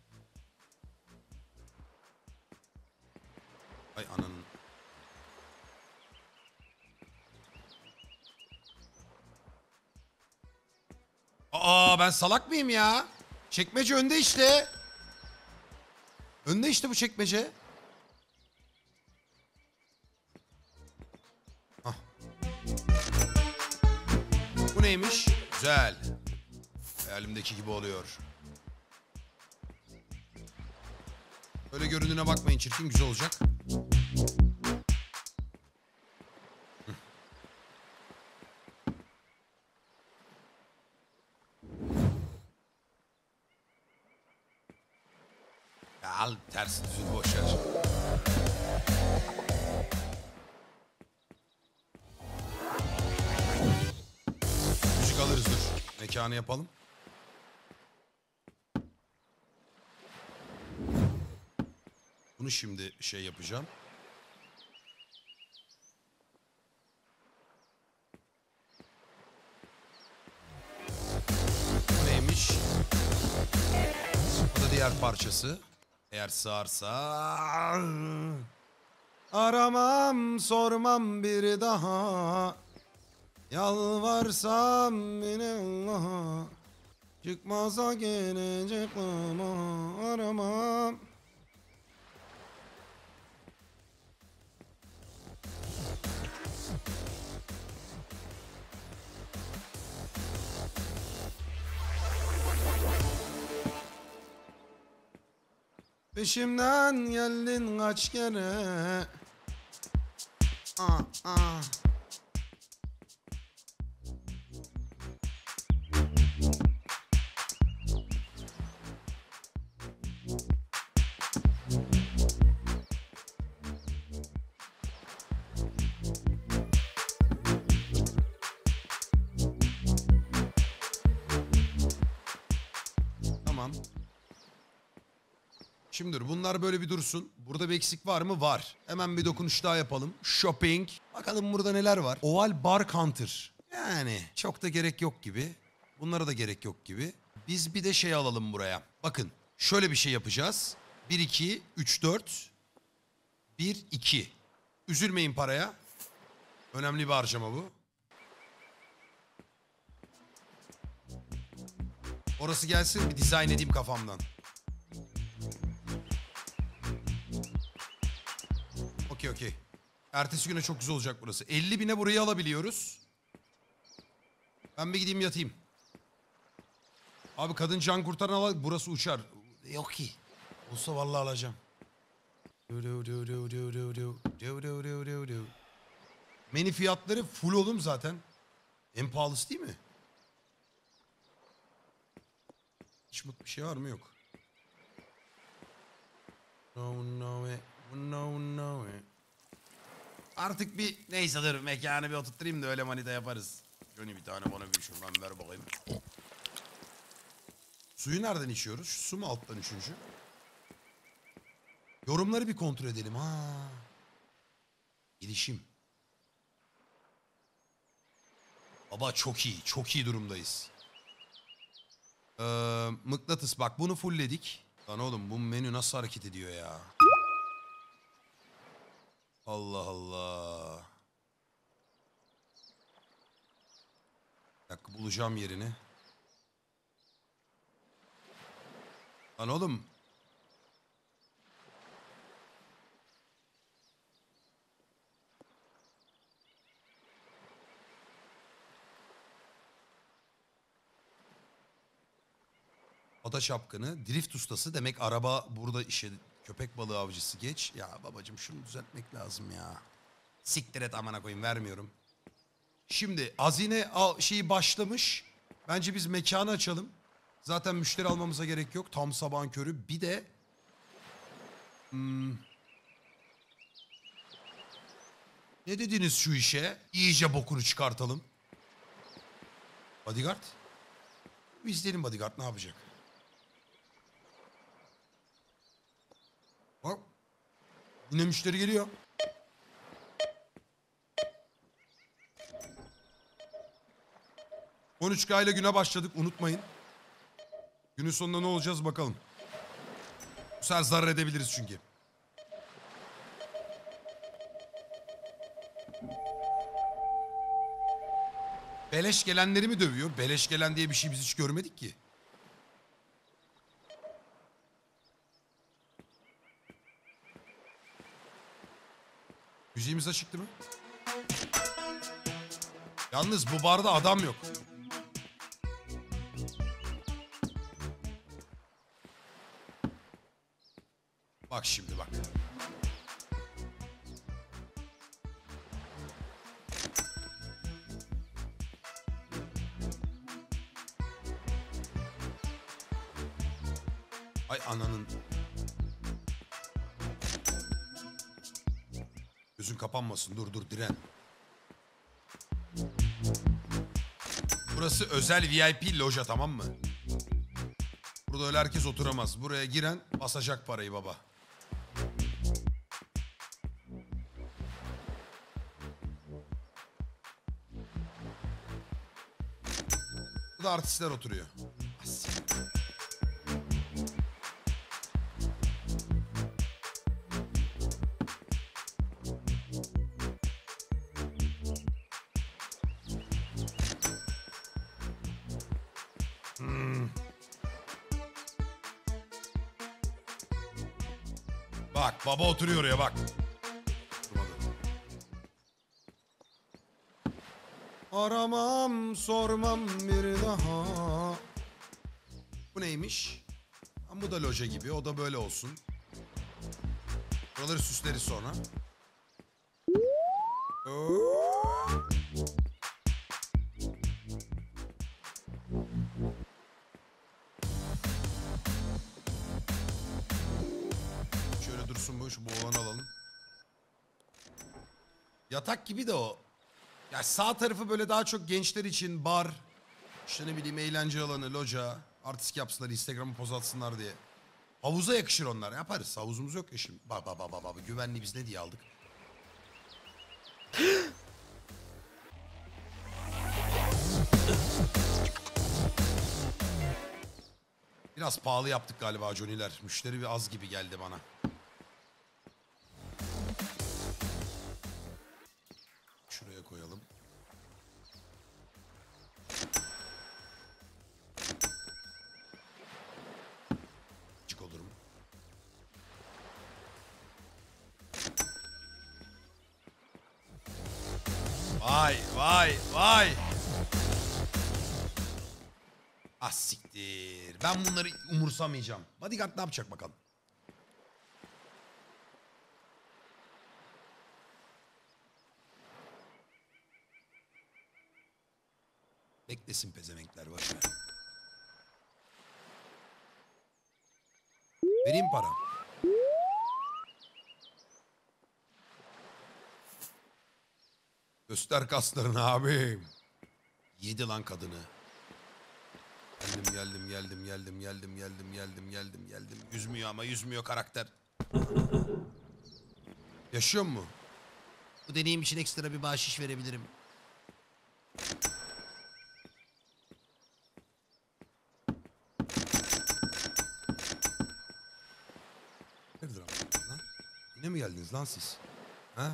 Ay ananın. Aa ben salak mıyım ya? Çekmece önde işte. Önde işte bu çekmece. Bu neymiş? Güzel. Hayalimdeki gibi oluyor. Öyle göründüğüne bakmayın, çirkin, güzel olacak. Ya al tersi düzünü boş ver. Müzik alırız dur. Mekanı yapalım. Bunu şimdi şey yapacağım. Bu neymiş? Bu da diğer parçası. Eğer sığarsa... Aramam, sormam bir daha. Yalvarsam yine Allah'a. Çıkmaza gelecek ama aramam. Peşimden geldin kaç kere. Ah. Tamam. Şimdi dur, bunlar böyle bir dursun. Burada bir eksik var mı? Var. Hemen bir dokunuş daha yapalım. Shopping. Bakalım burada neler var. Oval bar counter. Yani çok da gerek yok gibi. Bunlara da gerek yok gibi. Biz bir de şey alalım buraya. Bakın şöyle bir şey yapacağız. 1, 2, 3, 4. 1, 2. Üzülmeyin paraya. Önemli bir harcama bu. Orası gelsin, bir dizayn edeyim kafamdan. Okey. Ertesi güne çok güzel olacak burası. 50 bine burayı alabiliyoruz. Ben bir gideyim yatayım. Abi kadın can kurtaran al, burası uçar. Yok ki. Olsa vallahi alacağım. Menü fiyatları full oğlum zaten. En pahalısı değil mi? Hiç mutlu bir şey var mı? Yok. No. Artık bir neyse dur mekanı bir oturtturayım da öyle manita yaparız. Johnny bir tane bana bir şuradan ver bakayım. Suyu nereden içiyoruz? Şu su mu alttan üçüncü? Yorumları bir kontrol edelim. Gelişim. Baba çok iyi durumdayız. Mıknatıs bak bunu fullledik. Lan oğlum bu menü nasıl hareket ediyor ya? Allah Allah. Bir dakika bulacağım yerini. Lan oğlum. Ata çapkını, drift ustası demek araba burada işe köpek balığı avcısı geç. Ya babacığım şunu düzeltmek lazım ya. Siktir et amına koyayım vermiyorum. Şimdi hazine şeyi başlamış. Bence biz mekanı açalım. Zaten müşteri almamıza gerek yok. Tam sabahın körü. Bir de... Ne dediniz şu işe? İyice bokunu çıkartalım. Bodyguard. Bir izleyelim bodyguard ne yapacak. Bak. Yine müşteri geliyor. ...13K ile güne başladık unutmayın. Günün sonunda ne olacağız bakalım. Bu sefer zarar edebiliriz çünkü. Beleş gelenleri mi dövüyor? Beleş gelen diye bir şey biz hiç görmedik ki. Müziğimiz açıktı mı? Yalnız bu barda adam yok. Bak şimdi bak. Ay ananın. Gözün kapanmasın. Dur diren. Burası özel VIP loja, tamam mı? Burada öyle herkes oturamaz. Buraya giren basacak parayı baba. Burada artistler oturuyor. Bak baba oturuyor oraya bak. Aramam sormam bir daha. Bu neymiş? Ha, bu da loja gibi, o da böyle olsun. Buraları süsleriz sonra. Şöyle dursun bu, şu olanı alalım. Yatak gibi de o. Ya sağ tarafı böyle daha çok gençler için bar, işte ne bileyim eğlence alanı, loca, artistik yapsınlar, Instagram'a poz atsınlar diye. Havuza yakışır onlar, yaparız. Havuzumuz yok ya şimdi. Baba güvenliği biz ne diye aldık? Biraz pahalı yaptık galiba Johnny'ler. Müşteri bir az gibi geldi bana. Şuraya koyalım. Çık olurum. Vay. Ah siktir. Ben bunları umursamayacağım. Bodyguard ne yapacak bakalım. Beklesin pezevenkler, boş ver. Vereyim para. Göster kaslarını abim. Yedi lan kadını. Geldim. Yüzmüyor karakter. Yaşıyor mu? Bu deneyim için ekstra bir bahşiş verebilirim. Nedir abi lan? Yine mi geldiniz lan siz? Ha?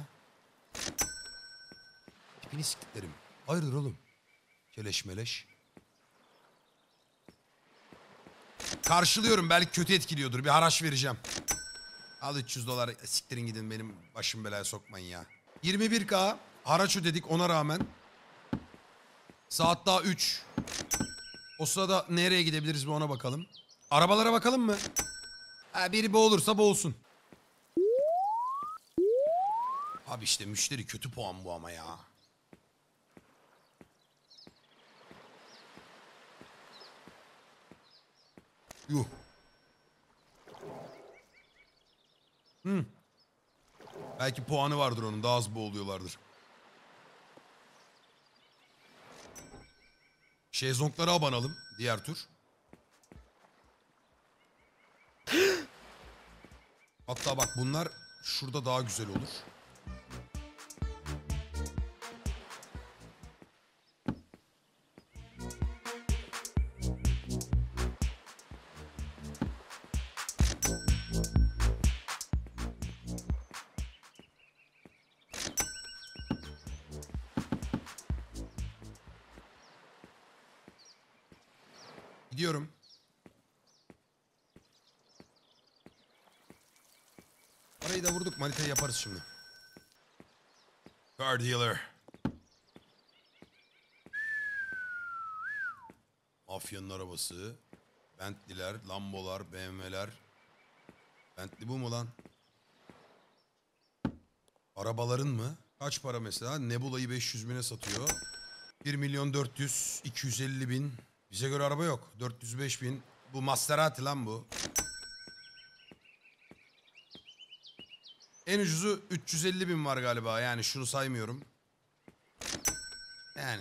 Tipini siktiklerim. Hayırdır oğlum? Keleş meleş. Karşılıyorum, belki kötü etkiliyordur. Bir haraç vereceğim. Al $300. Siktirin gidin, benim başım belaya sokmayın ya. 21K haraç ödedik ona rağmen. Saat daha 3. O sırada nereye gidebiliriz bir ona bakalım. Arabalara bakalım mı? Ha, biri boğulursa boğulsun. Abi işte müşteri kötü puan bu ama ya. Yuh. Belki puanı vardır onun. Daha az boğuluyorlardır. Şezlonglara abanalım. Diğer tur. Hatta bak bunlar şurada daha güzel olur. Gidiyorum. Parayı da vurduk. Manitayı yaparız şimdi. Car dealer. Mafyanın arabası. Bentley'ler, Lambo'lar, BMW'ler. Bentley bu mu lan? Arabaların mı? Kaç para mesela? Nebula'yı 500 bine satıyor. 1 milyon 400, 250 bin. Bize göre araba yok. 405 bin. Bu Maserati lan bu. En ucuzu 350 bin var galiba. Yani şunu saymıyorum. Yani.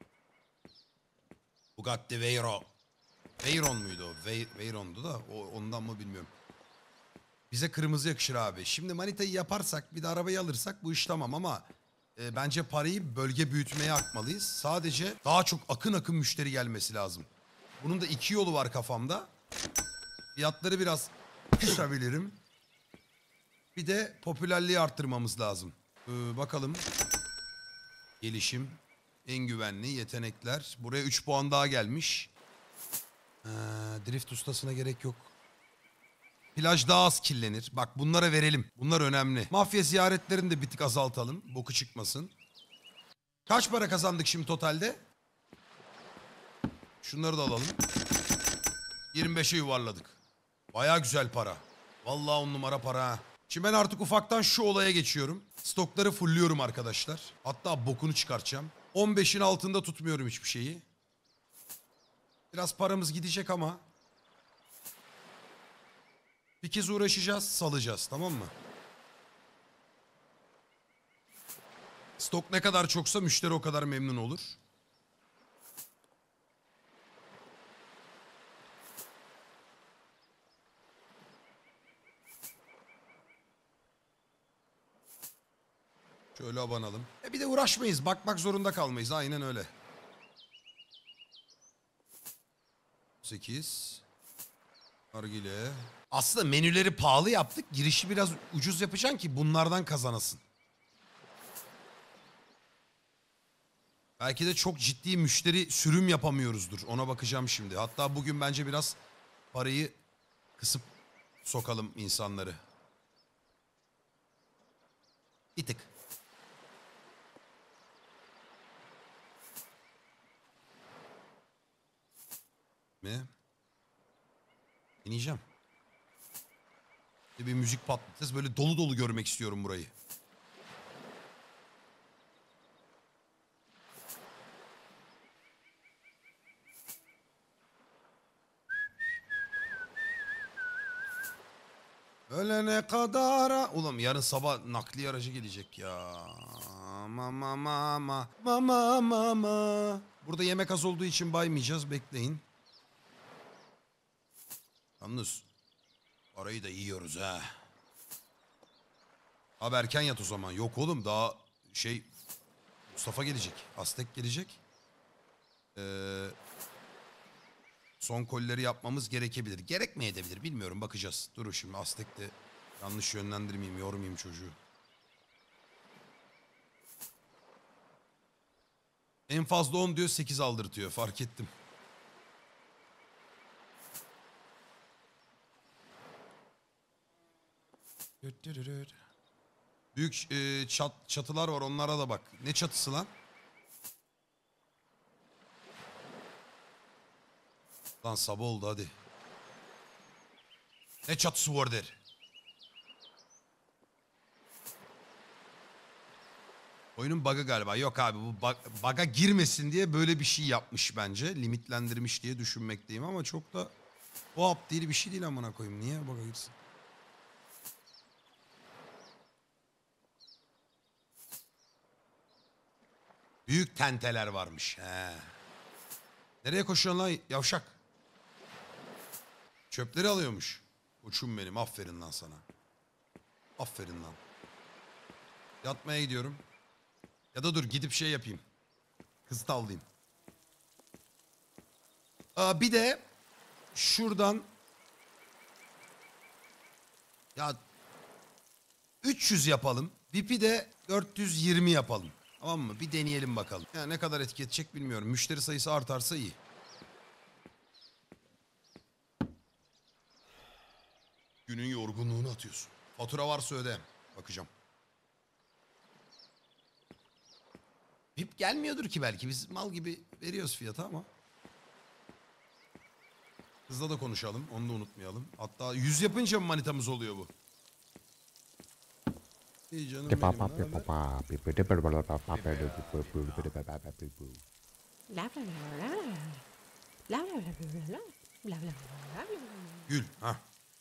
Bugatti Veyron. Veyron muydu o? Veyron'du da ondan mı bilmiyorum. Bize kırmızı yakışır abi. Şimdi manitayı yaparsak bir de arabayı alırsak bu iş tamam ama bence parayı bölge büyütmeye akmalıyız. Sadece daha çok akın akın müşteri gelmesi lazım. Bunun da iki yolu var kafamda. Fiyatları biraz kısabilirim. Bir de popülerliği arttırmamız lazım. Bakalım. Gelişim, en güvenli, yetenekler. Buraya 3 puan daha gelmiş. Drift ustasına gerek yok. Plaj daha az kirlenir. Bak bunlara verelim. Bunlar önemli. Mafya ziyaretlerini de bir tık azaltalım. Boku çıkmasın. Kaç para kazandık şimdi totalde? Şunları da alalım. 25'e yuvarladık. Baya güzel para. Vallahi 10 numara para ha. Şimdi ben artık ufaktan şu olaya geçiyorum. Stokları fullüyorum arkadaşlar. Hatta bokunu çıkartacağım. 15'in altında tutmuyorum hiçbir şeyi. Biraz paramız gidecek ama bir kez uğraşacağız, salacağız, tamam mı? Stok ne kadar çoksa müşteri o kadar memnun olur. Şöyle abanalım. Bir de uğraşmayız, bakmak zorunda kalmayız, aynen öyle. 8. Nargile. Aslında menüleri pahalı yaptık. Girişi biraz ucuz yapacaksın ki bunlardan kazanasın. Belki de çok ciddi müşteri sürüm yapamıyoruzdur. Ona bakacağım şimdi. Hatta bugün bence biraz parayı kısıp sokalım insanları. Bir tık. Mi? Deneyeceğim. Bir müzik patlatacağız. Böyle dolu dolu görmek istiyorum burayı. Ölene kadar... Ulan yarın sabah nakliye aracı gelecek ya. Mama mama. Mama mama. Burada yemek az olduğu için baymayacağız. Bekleyin. Yalnız parayı da yiyoruz ha. Abi erken yat o zaman. Yok oğlum daha Mustafa gelecek. Aztek gelecek. Son kolleri yapmamız gerekebilir. Gerekmeyebilir bilmiyorum bakacağız. Dur şimdi Aztek'te yanlış yönlendirmeyeyim, yormayayım çocuğu. En fazla 10 diyor, 8 aldırtıyor, fark ettim. Büyük çatılar var, onlara da bak. Ne çatısı lan? Lan sabah oldu hadi. Ne çatısı var der. Oyunun bug'ı galiba. Yok abi bu bug'a girmesin diye böyle bir şey yapmış bence. Limitlendirmiş diye düşünmekteyim ama çok da o hap değil bir şey değil amına koyayım. Niye bug'a girsin? Büyük tenteler varmış. He. Nereye koşuyorsun lan yavşak? Çöpleri alıyormuş. Uçum benim, aferin lan sana. Aferin lan. Yatmaya gidiyorum. Ya da dur gidip şey yapayım. Kızı tavlayayım. Bir de şuradan ya 300 yapalım. VIP'i de 420 yapalım. Tamam mı? Bir deneyelim bakalım. Ya ne kadar etki edecek bilmiyorum. Müşteri sayısı artarsa iyi. Günün yorgunluğunu atıyorsun. Fatura varsa öde. Bakacağım. VIP gelmiyordur ki belki. Biz mal gibi veriyoruz fiyatı ama. Kızla da konuşalım. Onu da unutmayalım. Hatta 100 yapınca mı manitamız oluyor bu? İyi canım benim. Gül. Ha.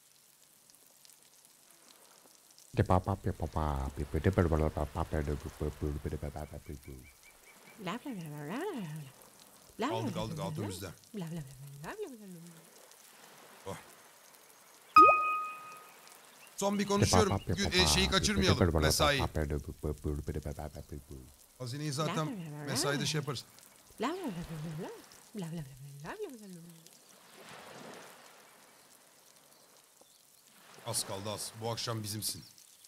Aldık altımızda. Oh. Son bir konuşuyorum. Şeyi kaçırmayalım. Mesai. Hazineyi zaten mesaide şey yaparız. Az kaldı az. Bu akşam bizimsin.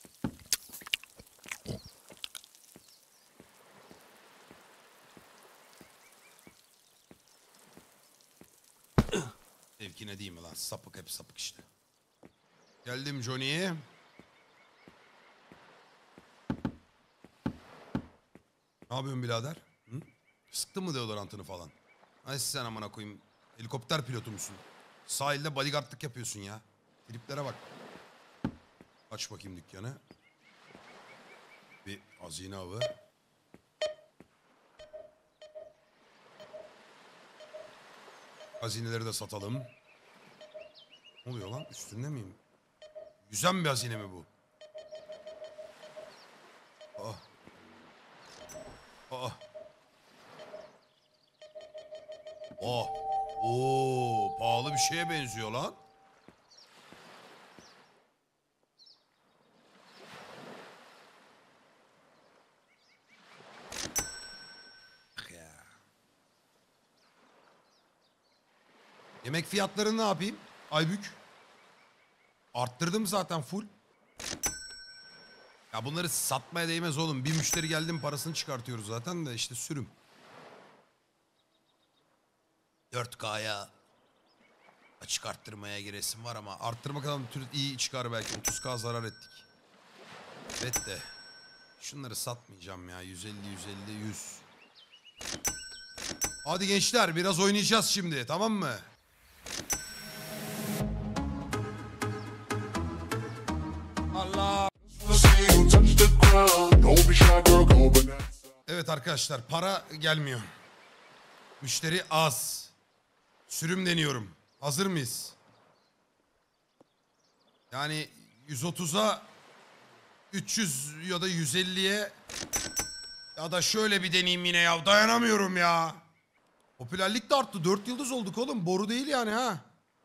Evkine değil mi lan? Sapık hep sapık işte. Geldim Johnny'ye. Ne yapıyorsun birader? Hı? Sıktın mı deodorantını falan? Ay sen amına koyayım. Helikopter pilotu musun? Sahilde bodyguardlık yapıyorsun ya. Triplere bak. Aç bakayım dükkanı. Bir hazine avı. Hazineleri de satalım. Ne oluyor lan? Üstünde miyim? Yüzen bir hazine mi bu? Ah. Ah. Oh. Oo, pahalı bir şeye benziyor lan. Yemek fiyatlarını ne yapayım? Aybük. Arttırdım zaten full. Ya bunları satmaya değmez oğlum. Bir müşteri geldi mi parasını çıkartıyoruz zaten de işte sürüm. 4K'ya açık arttırmaya giresim var ama arttırma kadar iyi çıkar belki. 30K zarar ettik. Evet de şunları satmayacağım ya. 150, 100. Hadi gençler biraz oynayacağız şimdi, tamam mı? Allah. Evet arkadaşlar, para gelmiyor. Müşteri az. Sürüm deniyorum. Hazır mıyız? Yani 130'a 300 ya da 150'ye ya da şöyle bir deneyeyim yine ya. Dayanamıyorum ya. Popülerlik de arttı. 4 yıldız olduk oğlum. Boru değil yani ha.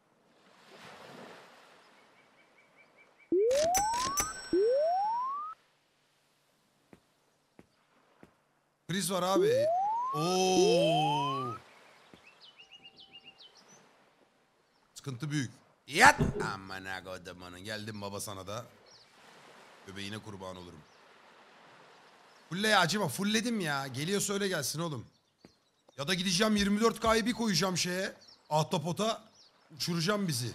Kriz var abi. Oo. Sıkıntı büyük. Yat. Aman aman. Geldim baba sana da. Göbeğine kurban olurum. Fulle ya acıma. Fulledim ya. Geliyorsa öyle gelsin oğlum. Ya da gideceğim 24K'yı bir koyacağım şeye. Ahtapota. Uçuracağım bizi.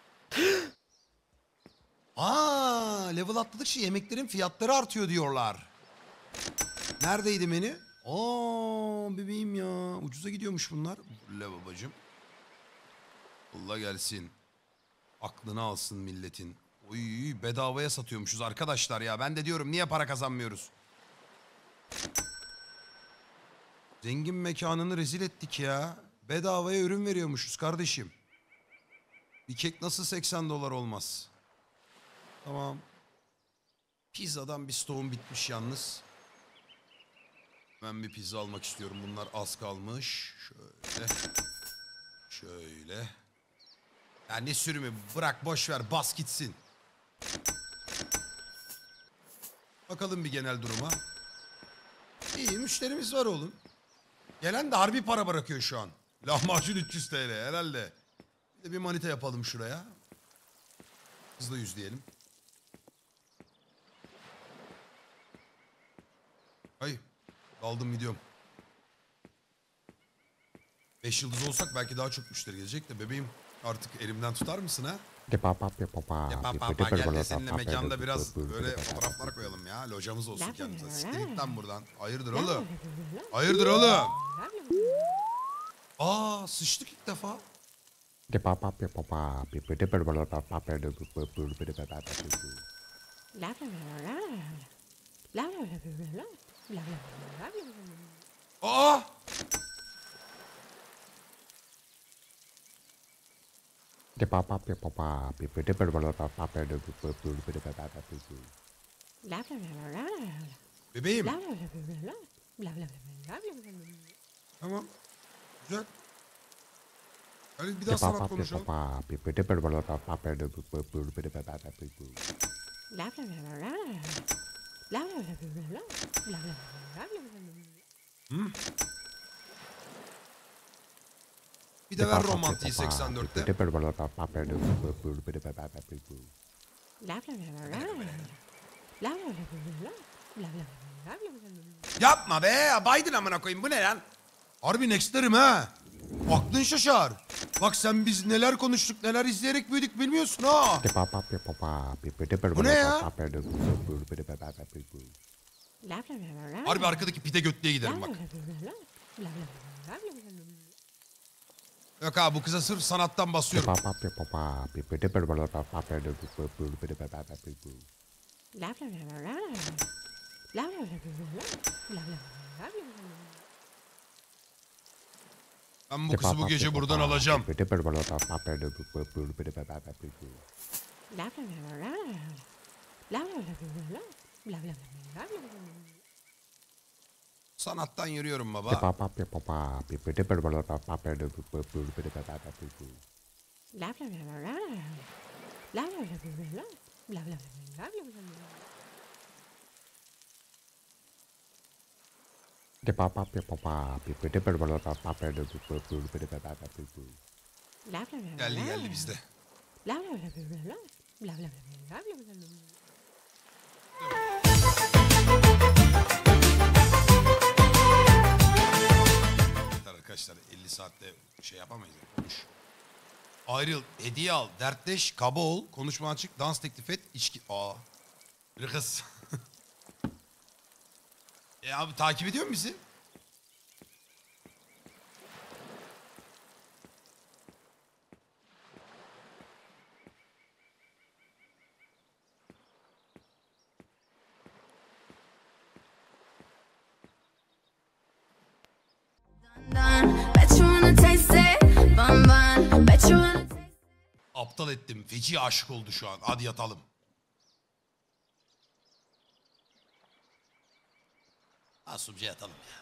Aa, level atladıkça yemeklerin fiyatları artıyor diyorlar. Neredeydi menü? Aa bebeğim ya. Ucuza gidiyormuş bunlar. Fulle babacım. Allah gelsin. Aklını alsın milletin. Oy bedavaya satıyormuşuz arkadaşlar ya. Ben de diyorum niye para kazanmıyoruz? Zengin mekanını rezil ettik ya. Bedavaya ürün veriyormuşuz kardeşim. Bir kek nasıl 80 dolar olmaz? Tamam. Pizzadan bir stoğum bitmiş yalnız. Ben bir pizza almak istiyorum. Bunlar az kalmış. Şöyle. Şöyle. Ya ne sürümü? Bırak boş ver. Bas gitsin. Bakalım bir genel duruma. İyi müşterimiz var oğlum. Gelen de harbi para bırakıyor şu an. Lahmacun 300 TL herhalde. Bir de bir manita yapalım şuraya. Hızlı 100 diyelim. Ay. Daldım gidiyorum. 5 yıldız olsak belki daha çok müşteri gelecek de bebeğim. Artık elimden tutar mısın ha? Ya papa gel de seninle mekanda biraz böyle fotoğraflar koyalım ya. Locamız olsun kendimize. Siktir git lan buradan. Hayırdır oğlum? Hayırdır oğlum? Aa sıçtık ilk defa. Aa! Bebeğim. Tamam. Güzel. Hadi bir daha sanat konuşalım. Bir de ver romantiği 84'te. Yapma be. Biden amına koyayım. Bu ne lan? Harbi nextlerim ha. Aklın şaşar. Bak sen biz neler konuştuk, neler izleyerek büyüdük bilmiyorsun ha. Bu ne ya? Harbi arkadaki pide götlüğe giderim bak. Yok abi bu kıza sırf sanattan basıyorum. Ben bu kızı bu gece buradan alacağım. Sanattan yürüyorum baba. Geldi geldi bizde. Arkadaşlar 50 saatte şey yapamayız. Konuş. Ayrıl, hediye al, dertleş, kaba ol, konuşma açık, dans teklif et, içki... Aa. Bir kız. Abi takip ediyor musun bizi? Aptal ettim. Feci aşık oldu şu an. Hadi yatalım. Asumca yatalım ya.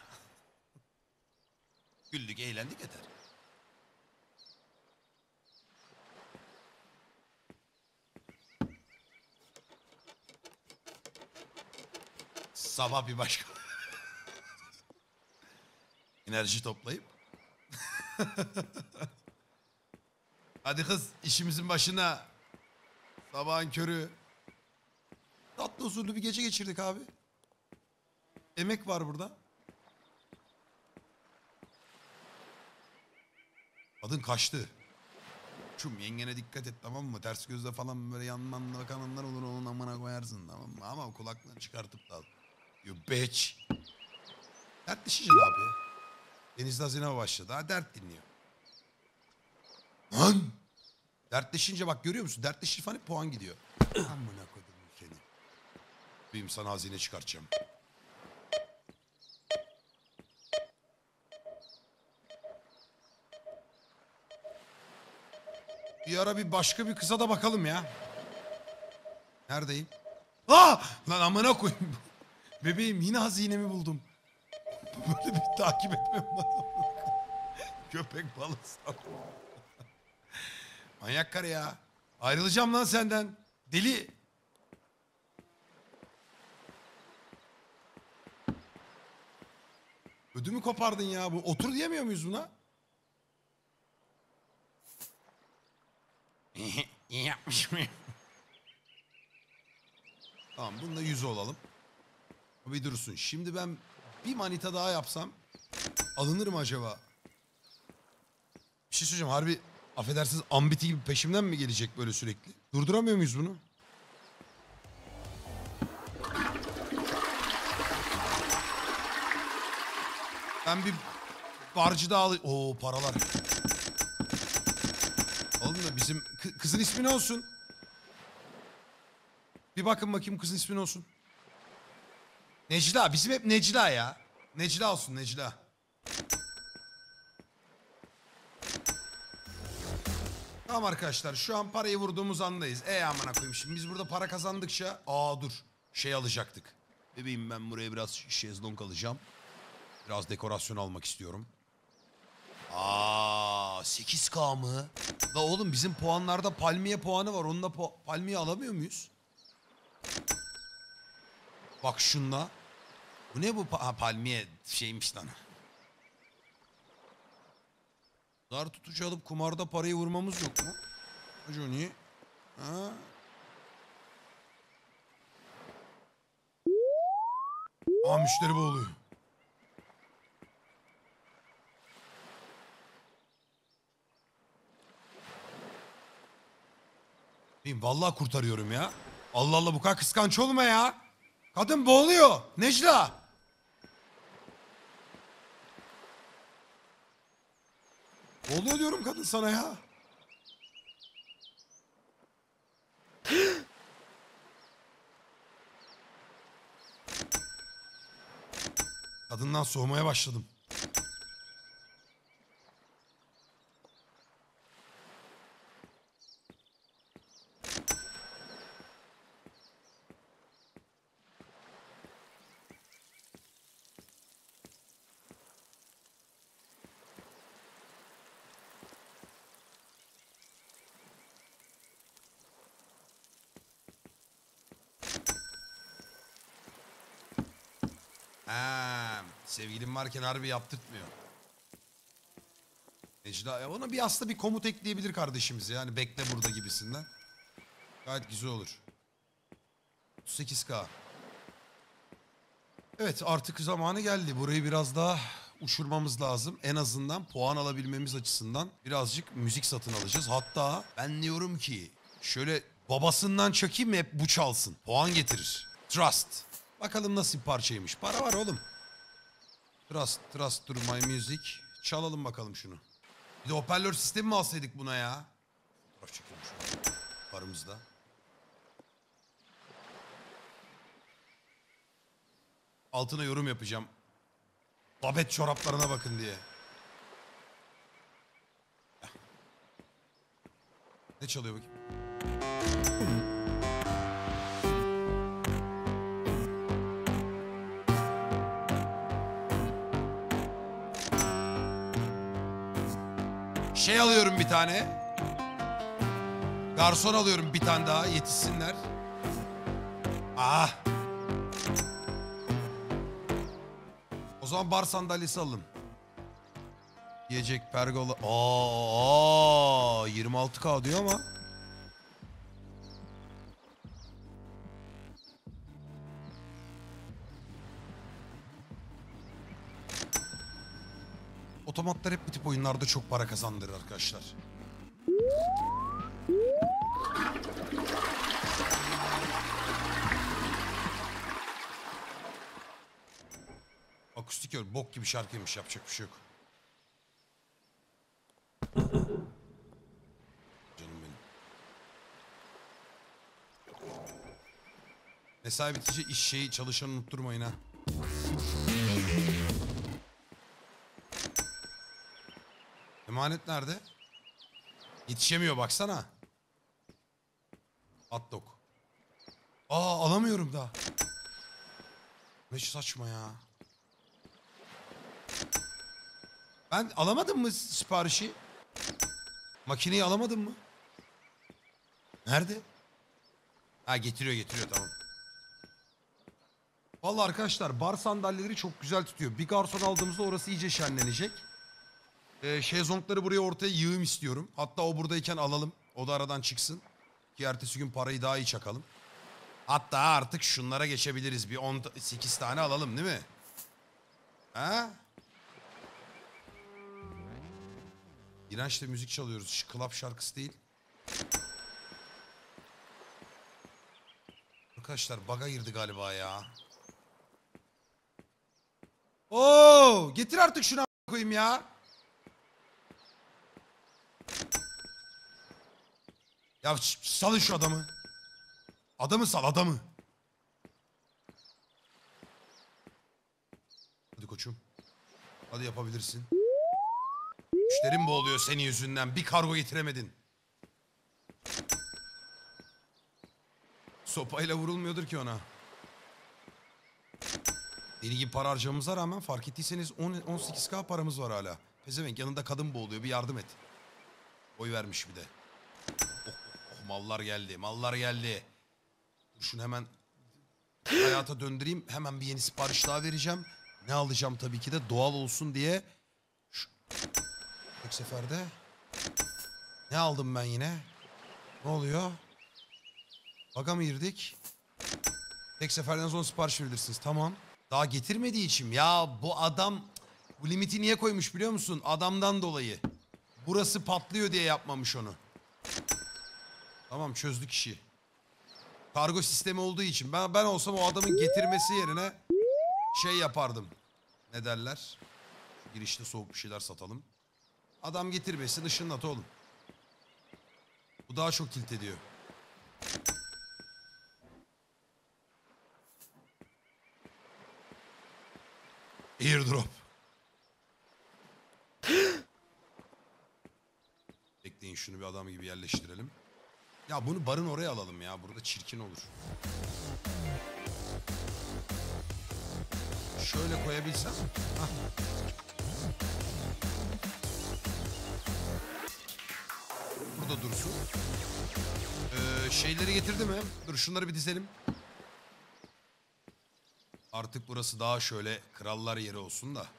Güldük, eğlendik yeter. Sabah bir başka. Enerji toplayıp. Hadi kız işimizin başına. Sabahın körü. Tatlı huzurlu bir gece geçirdik abi. Emek var burada. Kadın kaçtı. Çum yengene dikkat et tamam mı? Ters gözle falan böyle yandan bakanlar olur onun amına koyarsın tamam mı? Ama kulaklarını çıkartıp da al. You bitch. Dertleşince ne yapıyor? Denizde hazine başladı. Ha dert dinliyor. Lan! Dertleşince bak görüyor musun? Dertleşir falan puan gidiyor. Amına koydum seni. Benim sana hazine çıkartacağım. Bir ara bir başka bir kıza da bakalım ya. Neredeyim? Aa! Lan amına koyayım. Bebeğim yine hazinemi buldum. Böyle bir takip etmem lazım. Köpek balığı sandım. Manyak karı ya. Ayrılacağım lan senden. Deli. Ödümü kopardın ya. Bu otur diyemiyor muyuz buna? İyi yapmış mıyım? Tamam bununla 100 olalım. Bir dursun. Şimdi ben bir manita daha yapsam alınır mı acaba? Bir şey söyleyeceğim harbi affedersiniz ambiti gibi peşimden mi gelecek böyle sürekli? Durduramıyor muyuz bunu? Ben bir barcı daha alayım. Oo paralar. Oğlum da bizim kızın ismi ne olsun? Bir bakın bakayım kızın ismi ne olsun? Necla. Bizim hep Necla ya. Necla olsun Necla. Tamam arkadaşlar şu an parayı vurduğumuz andayız. Amına koyayım şimdi biz burada para kazandıkça... Dur şey alacaktık. Bebeğim ben buraya biraz şezlong alacağım. Biraz dekorasyon almak istiyorum. 8K mı? Da oğlum bizim puanlarda palmiye puanı var. Onunla palmiye alamıyor muyuz? Bak şunla. Bu ne bu palmiye şeymiş lan. Zar tutucu alıp kumarda parayı vurmamız yok mu? Johnny. Ha? Müşteri boğuluyor. Vallahi kurtarıyorum ya. Allah Allah bu kadar kıskanç olma ya. Kadın boğuluyor. Necla. Boğuluyor diyorum kadın sana ya. Kadından soğumaya başladım. Sevgilim varken harbi yaptırtmıyor. Necla ya ona bir aslında bir komut ekleyebilir kardeşimiz yani bekle burada gibisinden. Gayet güzel olur. 38K. Evet artık zamanı geldi. Burayı biraz daha uçurmamız lazım. En azından puan alabilmemiz açısından birazcık müzik satın alacağız. Hatta ben diyorum ki şöyle babasından çakayım mı hep bu çalsın. Puan getirir. Trust. Bakalım nasıl bir parçaymış. Para var oğlum. Trust to my music. Çalalım bakalım şunu. Bir de hoparlör sistemi mi alsaydık buna ya? Fotoğraf çekelim şu an. Paramızda. Altına yorum yapacağım. Babet çoraplarına bakın diye. Ne çalıyor bakayım? Şey alıyorum bir tane. Garson alıyorum bir tane daha yetişsinler. O zaman bar sandalyesi alın. Yiyecek pergola. 26K diyor ama. Otomatlar hep bu tip oyunlarda çok para kazandırır arkadaşlar. Akustik öyle bok gibi şarkıymış yapacak bir şey yok. Canım benim. Mesai bitince iş şeyi çalışanı unutturmayın ha. Emanet nerede? Yetişemiyor baksana. Hot dog. Alamıyorum daha. Ne saçma ya. Ben alamadım mı siparişi? Makineyi alamadım mı? Nerede? Getiriyor tamam. Vallahi arkadaşlar bar sandalyeleri çok güzel tutuyor. Bir garson aldığımızda orası iyice şenlenecek. Şezlongları buraya ortaya yığım istiyorum. Hatta o buradayken alalım. O da aradan çıksın. Ki ertesi gün parayı daha iyi çakalım. Hatta artık şunlara geçebiliriz. Bir 18 tane alalım değil mi? Ha? İğrençle müzik çalıyoruz. Club şarkısı değil. Arkadaşlar bug'a girdi galiba ya. Getir artık şunu koyayım ya. Ya salın şu adamı. Adamı sal adamı. Hadi koçum. Hadi yapabilirsin. Müşterin boğuluyor senin yüzünden. Bir kargo getiremedin. Sopayla vurulmuyordur ki ona. Deli gibi para harcamamıza rağmen fark ettiyseniz 18K paramız var hala. Pezevenk yanında kadın boğuluyor, bir yardım et. Oy vermiş bir de. Mallar geldi, mallar geldi. Dur şunu hemen hayata döndüreyim. Hemen bir yeni sipariş daha vereceğim. Ne alacağım tabii ki de doğal olsun diye. Tek seferde. Ne aldım ben yine? Ne oluyor? Baga mı girdik? Tek seferden sonra sipariş verirsiniz. Tamam. Daha getirmediği için. Ya bu adam bu limiti niye koymuş biliyor musun? Adamdan dolayı. Burası patlıyor diye yapmamış onu. Tamam, çözdük işi. Kargo sistemi olduğu için. Ben olsam o adamın getirmesi yerine şey yapardım. Ne derler? Girişte soğuk bir şeyler satalım. Adam getirmesin, ışınlat oğlum. Bu daha çok tilt ediyor. Airdrop. Bekleyin, şunu bir adam gibi yerleştirelim. Ya bunu barın oraya alalım ya. Burada çirkin olur. Şöyle koyabilsem. Hah. Burada dursun. Şeyleri getirdi mi? Dur şunları bir dizelim. Artık burası daha şöyle krallar yeri olsun da.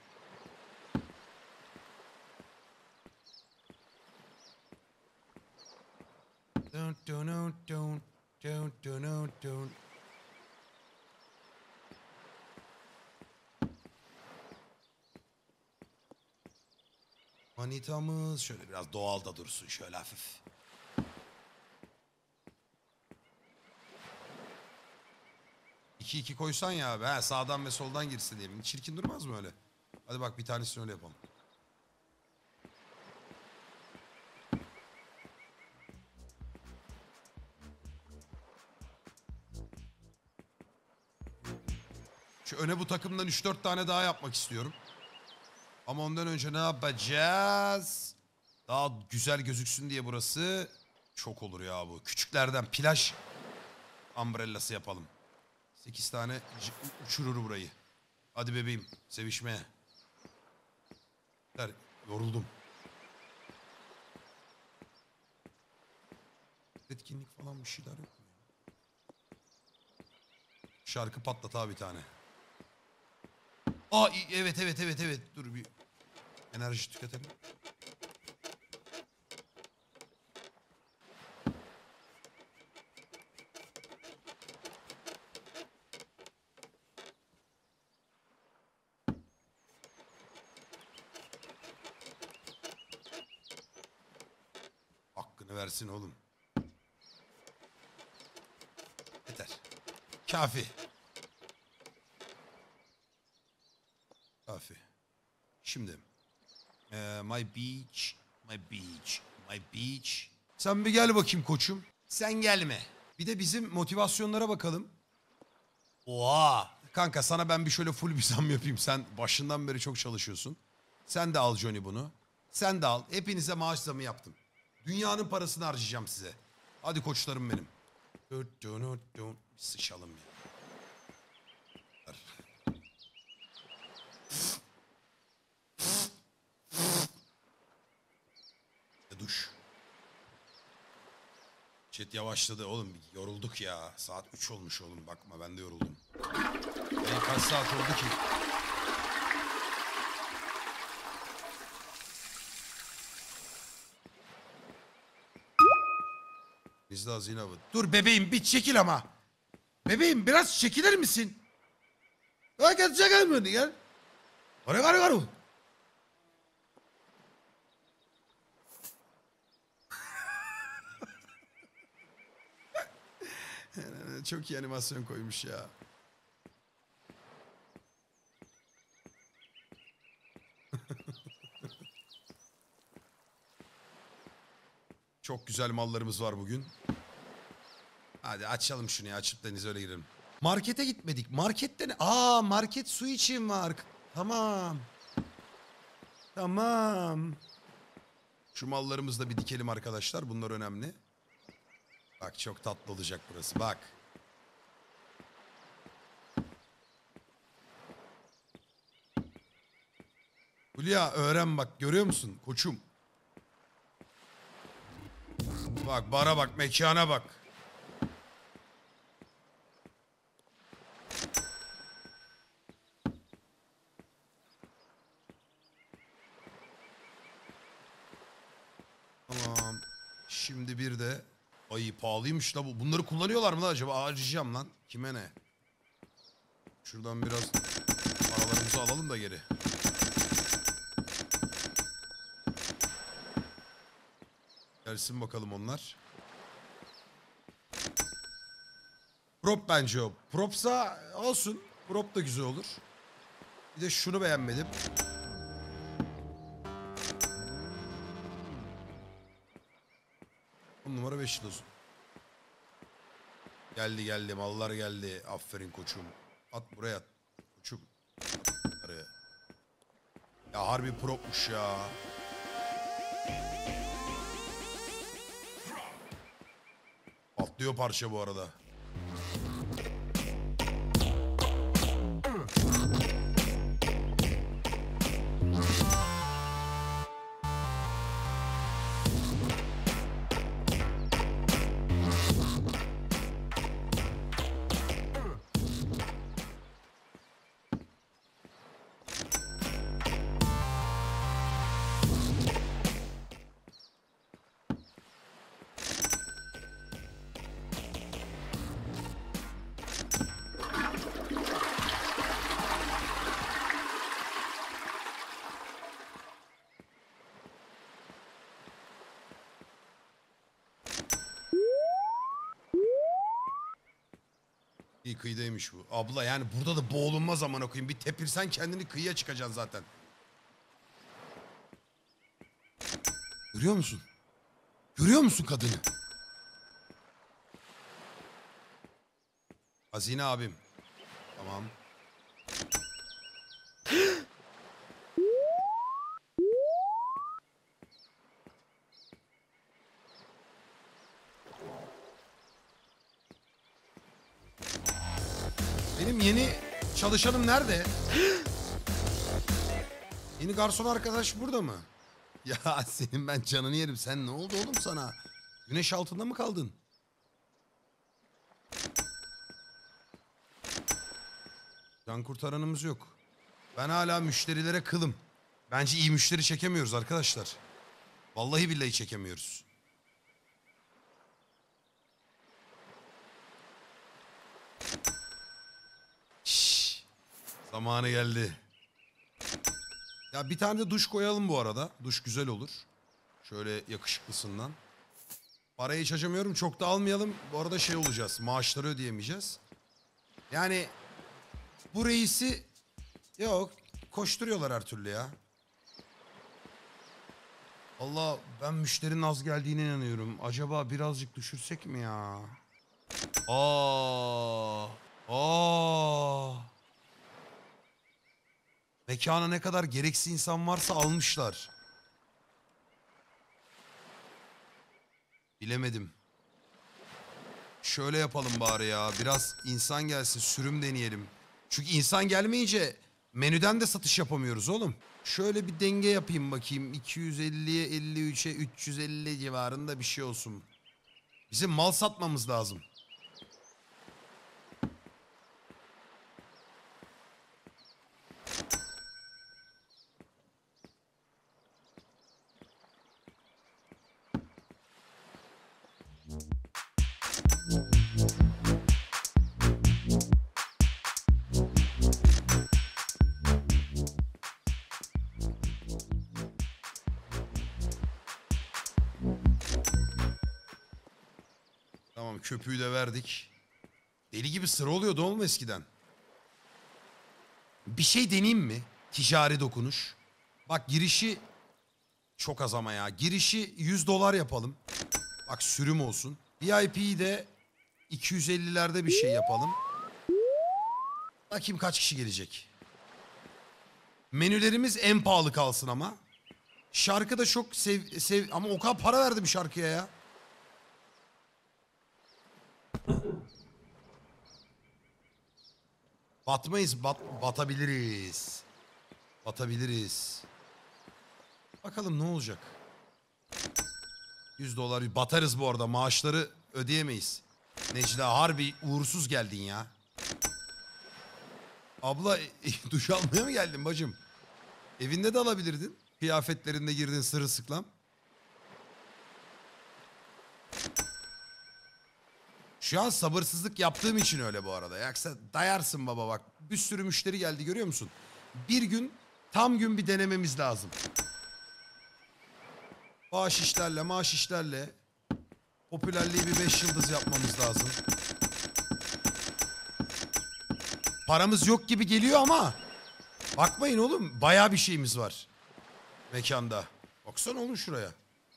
Manitamız şöyle biraz doğal da dursun, şöyle hafif. İki iki koysan ya abi. He, sağdan ve soldan girsin diye. Çirkin durmaz mı öyle? Hadi bak, bir tanesini öyle yapalım. Şu öne bu takımdan 3-4 tane daha yapmak istiyorum. Ama ondan önce ne yapacağız? Daha güzel gözüksün diye burası. Çok olur ya bu. Küçüklerden plaj umbrellası yapalım. 8 tane uçurur burayı. Hadi bebeğim, sevişmeye. Yoruldum. Etkinlik falan bir şeyler yok mu? Şarkı patlat abi bir tane. Aa evet. Dur bir enerji tüketelim. Hakkını versin oğlum. Yeter. Kafi. Kafi. Şimdi. My beach. Sen bir gel bakayım koçum. Sen gelme. Bir de bizim motivasyonlara bakalım. Oha. Kanka sana ben bir şöyle full bir zam yapayım. Sen başından beri çok çalışıyorsun. Sen de al Johnny bunu. Sen de al. Hepinize maaş zamı yaptım. Dünyanın parasını harcayacağım size. Hadi koçlarım benim. Sıçalım ya. Duş. Chat yavaşladı oğlum, yorulduk ya. Saat 3 olmuş oğlum, bakma ben de yoruldum. Kaç saat oldu ki? Bizde hazine avı. Dur bebeğim bir çekil ama. Bebeğim biraz çekilir misin? Gel çekil gel. Karı. Çok iyi animasyon koymuş ya. Çok güzel mallarımız var bugün. Hadi açalım şunu ya. Açıp denize öyle girelim. Markete gitmedik. Markette ne? Aa, market su için var. Tamam. Tamam. Şu mallarımızı da bir dikelim arkadaşlar. Bunlar önemli. Bak çok tatlı olacak burası. Bak. Hülya öğren bak. Görüyor musun koçum? Bak bara bak. Mekana bak. Tamam. Şimdi bir de... Ay pahalıymış la bu. Bunları kullanıyorlar mı lan acaba? Harcayacağım lan. Kime ne? Şuradan biraz paralarımızı alalım da geri. Gelsin bakalım onlar. Prop bence o. Propsa olsun. Prop da güzel olur. Bir de şunu beğenmedim. On numara 5 yıl olsun. Geldi geldi mallar geldi. Aferin koçum. At buraya at. Koçum. At araya. Ya harbi propmuş ya. Patlıyor parça bu arada. İyi kıyıdaymış bu. Abla yani burada da boğulunmaz amına koyayım. Bir tepirsen kendini kıyıya çıkacaksın zaten. Görüyor musun? Görüyor musun kadını? Hazine abim. Tamam. Benim yeni çalışanım nerede? Yeni garson arkadaş burada mı? Ya senin ben canını yerim. Sen ne oldu oğlum sana? Güneş altında mı kaldın? Can kurtaranımız yok. Ben hala müşterilere kılım. Bence iyi müşteri çekemiyoruz arkadaşlar. Vallahi billahi çekemiyoruz. Şşş. Zamanı geldi. Ya bir tane de duş koyalım bu arada. Duş güzel olur. Şöyle yakışıklısından. Parayı hiç harcamıyorum. Çok da almayalım. Bu arada şey olacağız. Maaşları ödeyemeyeceğiz. Yani bu reisi yok. Koşturuyorlar her türlü ya. Allah ben müşterinin az geldiğine inanıyorum. Acaba birazcık düşürsek mi ya? Aa. Aa. Mekana ne kadar gereksiz insan varsa almışlar. Bilemedim. Şöyle yapalım bari ya. Biraz insan gelsin, sürüm deneyelim. Çünkü insan gelmeyince menüden de satış yapamıyoruz oğlum. Şöyle bir denge yapayım bakayım. 250'ye 53'e 350 civarında bir şey olsun. Bizim mal satmamız lazım. Tamam köpüğü de verdik. Deli gibi sıra oluyordu oğlum eskiden. Bir şey deneyeyim mi? Ticari dokunuş. Bak girişi çok az ama ya. Girişi $100 yapalım. Bak sürüm olsun. VIP'yi de 250'lerde bir şey yapalım. Bakayım kaç kişi gelecek. Menülerimiz en pahalı kalsın ama. Şarkı da çok ama o kadar para verdim şarkıya ya. Batmayız, batabiliriz. Batabiliriz. Bakalım ne olacak. $100 batarız bu arada, maaşları ödeyemeyiz. Necla harbi uğursuz geldin ya. Abla duş almaya mı geldin bacım? Evinde de alabilirdin. Kıyafetlerinde girdin sırılsıklam. Şu an sabırsızlık yaptığım için öyle bu arada. Yoksa dayarsın baba bak. Bir sürü müşteri geldi görüyor musun? Bir gün tam gün bir denememiz lazım. Bağış işlerle maaş işlerle popülerliği bir 5 yıldız yapmamız lazım. Paramız yok gibi geliyor ama bakmayın oğlum, bayağı bir şeyimiz var mekanda. Baksana oğlum şuraya.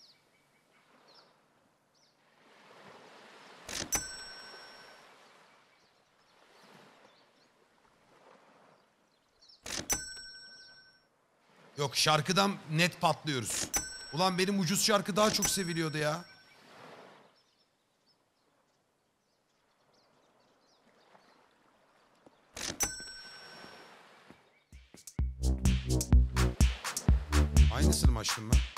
Yok, şarkıdan net patlıyoruz. Ulan benim ucuz şarkı daha çok seviliyordu ya. Aynısını mı açtım ben?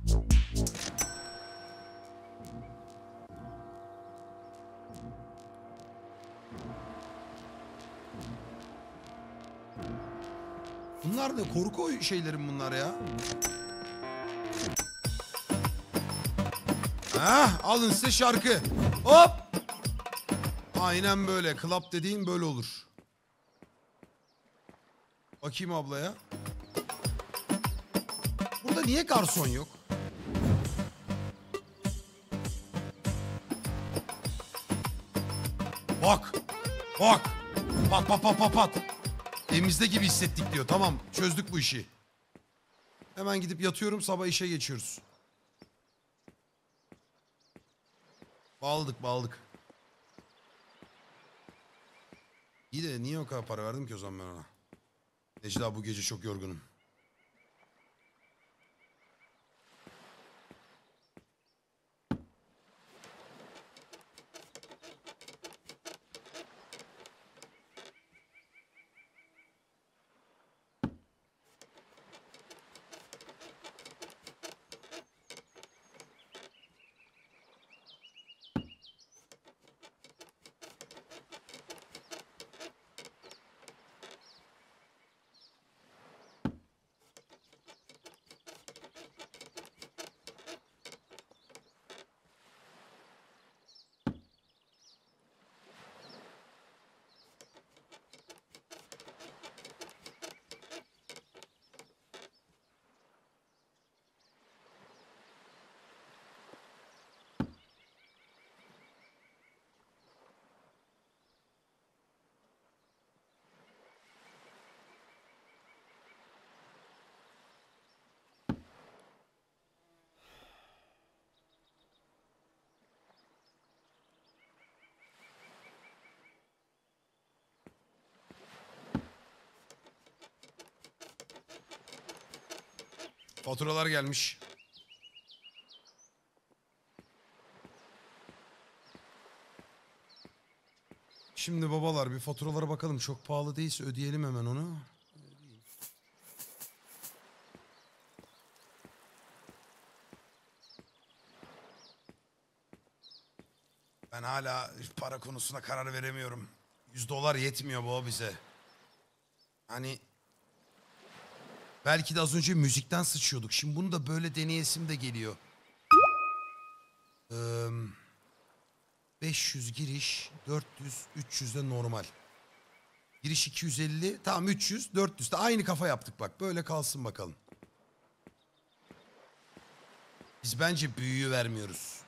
Bunlar da korku şeylerim bunlar ya. Hah, alın size şarkı. Hop. Aynen böyle. Club dediğin böyle olur. Bakayım ablaya. Burada niye garson yok? Bak. Bak. Pat pat pat pat pat. Evimizde gibi hissettik diyor. Tamam, çözdük bu işi. Hemen gidip yatıyorum, sabah işe geçiyoruz. Bağladık. İyi de niye o kadar para verdim ki o zaman ben ona? Necla bu gece çok yorgunum. Faturalar gelmiş. Şimdi babalar bir faturalara bakalım. Çok pahalı değilse ödeyelim hemen onu. Ben hala para konusuna karar veremiyorum. $100 yetmiyor bu bize. Hani belki de az önce müzikten sıçıyorduk. Şimdi bunu da böyle deneyesim de geliyor. 500 giriş, 400, 300 de normal. Giriş 250, tamam 300, 400 de aynı kafa yaptık bak. Böyle kalsın bakalım. Biz bence büyüğü vermiyoruz.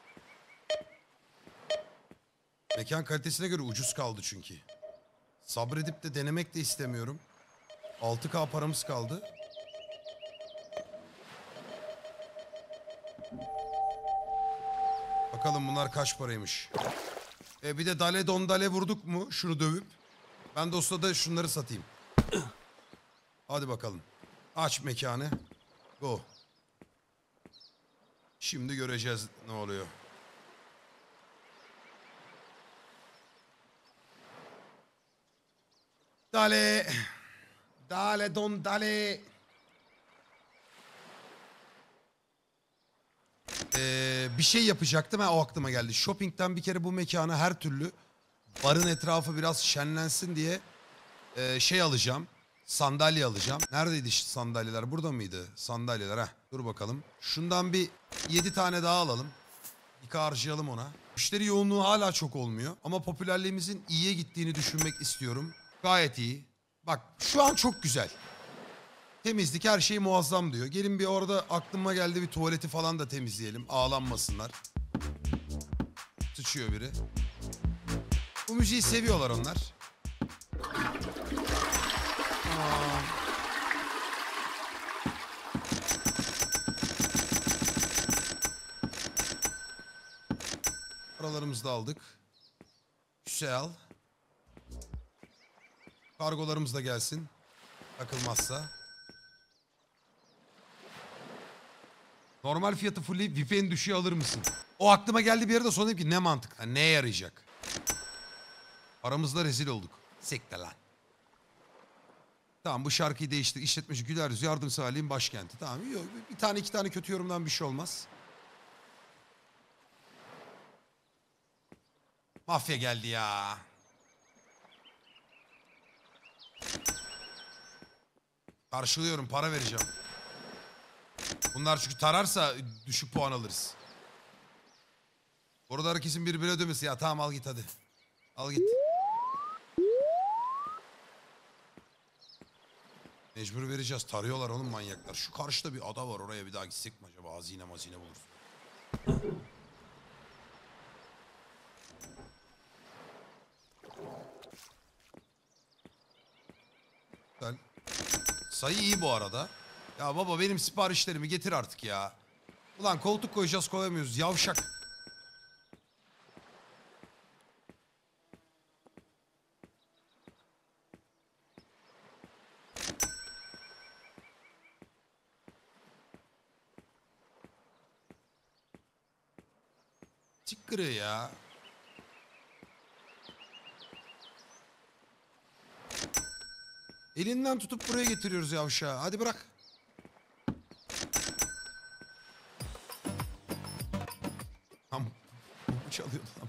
Mekan kalitesine göre ucuz kaldı çünkü. Sabredip de denemek de istemiyorum. 6K paramız kaldı. Bakalım bunlar kaç paraymış. Bir de dale don dale vurduk mu şunu dövüp. Ben de o sırada şunları satayım. Hadi bakalım. Aç mekanı. Go. Şimdi göreceğiz ne oluyor. Dale. Dale don dale. Bir şey yapacaktım. O aklıma geldi. Shopping'den bir kere bu mekanı her türlü barın etrafı biraz şenlensin diye şey alacağım. Sandalye alacağım. Neredeydi işte sandalyeler? Burada mıydı? Sandalyeler ha. Dur bakalım. Şundan bir 7 tane daha alalım. Bir harcayalım ona. Müşteri yoğunluğu hala çok olmuyor. Ama popülerliğimizin iyiye gittiğini düşünmek istiyorum. Gayet iyi. Bak şu an çok güzel. Temizlik her şey muazzam diyor. Gelin bir orada aklıma geldi bir tuvaleti falan da temizleyelim. Ağlanmasınlar. Sıçıyor biri. Bu müziği seviyorlar onlar. Paralarımızı da aldık. Güzel. Kargolarımız da gelsin. Takılmazsa. Normal fiyatı fullleyip VPN düşüğü alır mısın? O aklıma geldi bir yerde sonra dedim ki ne mantık? Yani neye yarayacak? Aramızda rezil olduk. Sekte lan. Tamam bu şarkıyı değiştir. İşletmeci güler yüzü yardımseverliğin başkenti. Tamam yok, bir tane iki tane kötü yorumdan bir şey olmaz. Mafya geldi ya. Karşılıyorum para vereceğim. Bunlar çünkü tararsa düşük puan alırız. Orada herkesin birbirine ödemesi. Ya tamam al git hadi. Al git. Mecbur vereceğiz. Tarıyorlar oğlum manyaklar. Şu karşıda bir ada var. Oraya bir daha gitsek mi acaba? Hazine mazine buluruz. Güzel. Sayı iyi bu arada. Ya baba benim siparişlerimi getir artık ya. Ulan koltuk koyacağız koyamıyoruz. Yavşak. Çık kırığı ya. Elinden tutup buraya getiriyoruz yavşağı. Hadi bırak. Tam bu çalıyordu lan.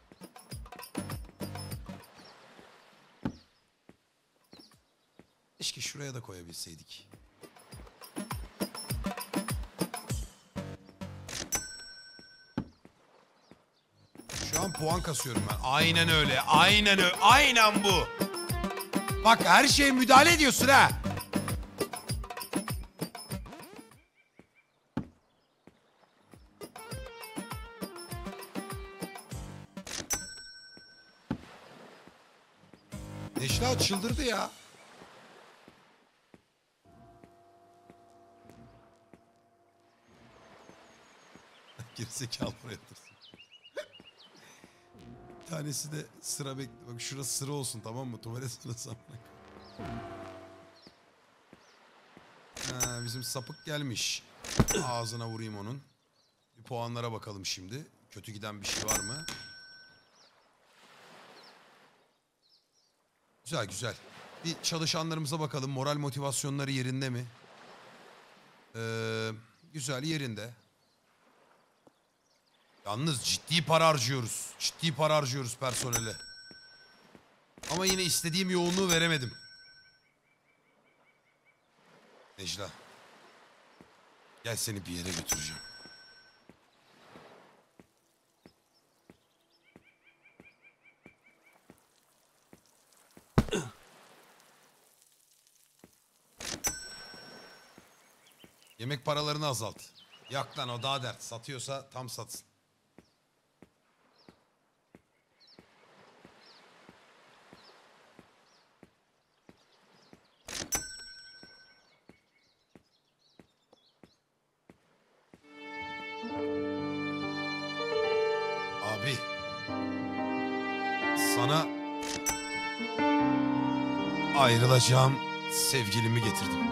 Keşke şuraya da koyabilseydik. Şu an puan kasıyorum ben. Aynen öyle. Aynen öyle. Aynen bu. Bak her şeye müdahale ediyorsun ha. Necla çıldırdı ya. Gerizekalı buraya dursun. Bir tanesi de sıra bekle. Bak şurası sıra olsun tamam mı? Tuvalet sırası. Ha, bizim sapık gelmiş. Ağzına vurayım onun. Bir puanlara bakalım şimdi. Kötü giden bir şey var mı? Güzel güzel. Bir çalışanlarımıza bakalım. Moral motivasyonları yerinde mi? Güzel yerinde. Yalnız ciddi para harcıyoruz. Ciddi para harcıyoruz personele. Ama yine istediğim yoğunluğu veremedim. Necla. Gel seni bir yere götüreceğim. Yemek paralarını azalt. Yak lan o daha dert. Satıyorsa tam satsın. Sana ayrılacağım sevgilimi getirdim.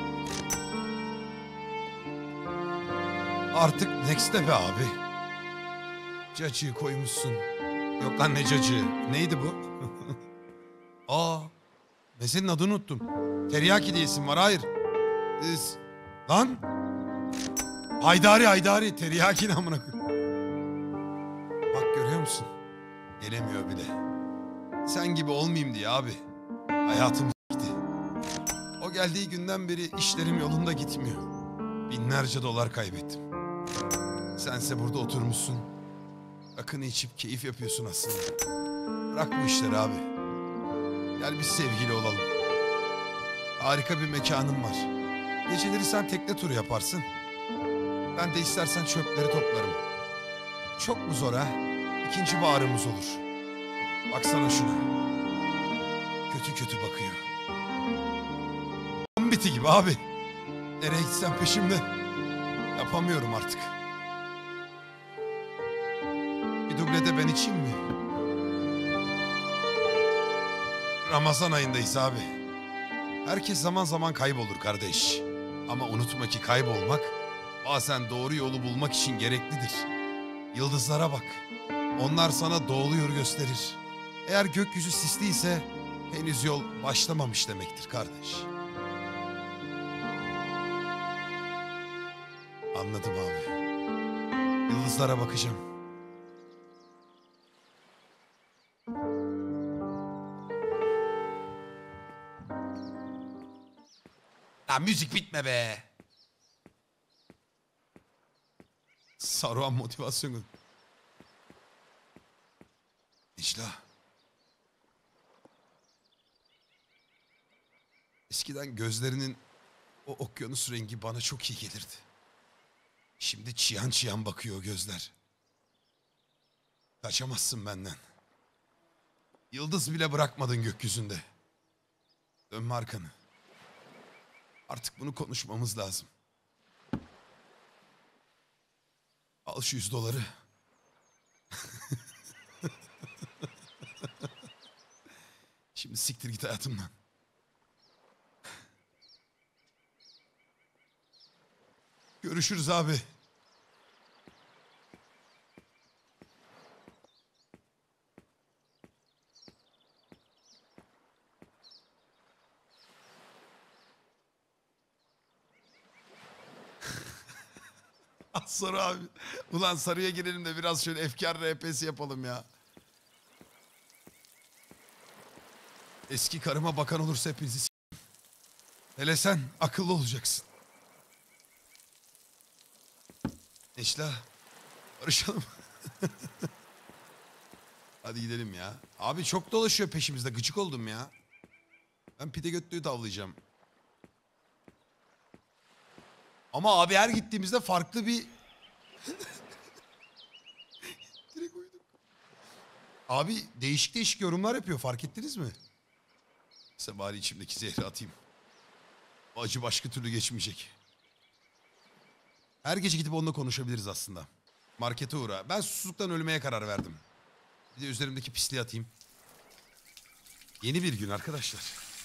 Artık next'te be abi. Cacığı koymuşsun. Yok lan ne cacığı? Neydi bu? Aa, mezenin adını unuttum. Teriyaki diyesim var, hayır. Lan. Haydari. Teriyaki ne amına koyayım. Bak görüyor musun? Gelemiyor bile. Sen gibi olmayayım diye abi. Hayatım gitti. O geldiği günden beri işlerim yolunda gitmiyor. Binlerce dolar kaybettim. Sense burada oturmuşsun. Rakını içip keyif yapıyorsun aslında. Bırak bu işleri abi. Gel biz sevgili olalım. Harika bir mekanım var. Geceleri sen tekne turu yaparsın. Ben de istersen çöpleri toplarım. Çok mu zor ha? İkinci baharımız olur. Baksana şuna. Kötü kötü bakıyor. Biti gibi abi. Nereye gitsem peşimde. Yapamıyorum artık. Bir dublede ben içeyim mi? Ramazan ayındayız abi. Herkes zaman zaman kaybolur kardeş. Ama unutma ki kaybolmak bazen doğru yolu bulmak için gereklidir. Yıldızlara bak. Onlar sana doğru yolu gösterir. Eğer gökyüzü sisliyse henüz yol başlamamış demektir kardeş. Anladım abi. Yıldızlara bakacağım. Ya müzik bitme be. Saruhan motivasyonu. Necla. Eskiden gözlerinin o okyanus rengi bana çok iyi gelirdi. Şimdi çiyan çiyan bakıyor o gözler. Kaçamazsın benden. Yıldız bile bırakmadın gökyüzünde. Dönme arkanı. Artık bunu konuşmamız lazım. Al şu $100. Şimdi siktir git hayatımdan. Görüşürüz abi. Sarı abi. Ulan Sarı'ya girelim de biraz şöyle efkar RP'si yapalım ya. Eski karıma bakan olursa hepinizi s***im. Hele sen akıllı olacaksın. Necla, barışalım. Hadi gidelim ya. Abi çok dolaşıyor peşimizde. Gıcık oldum ya. Ben pide götlüğü tavlayacağım. Ama abi her gittiğimizde farklı bir... Direkt uyudum. Abi değişik değişik yorumlar yapıyor. Fark ettiniz mi? Neyse bari içimdeki zehri atayım. O acı başka türlü geçmeyecek. Her gece gidip onunla konuşabiliriz aslında. Markete uğra. Ben susuzluktan ölmeye karar verdim. Bir de üzerimdeki pisliği atayım. Yeni bir gün arkadaşlar.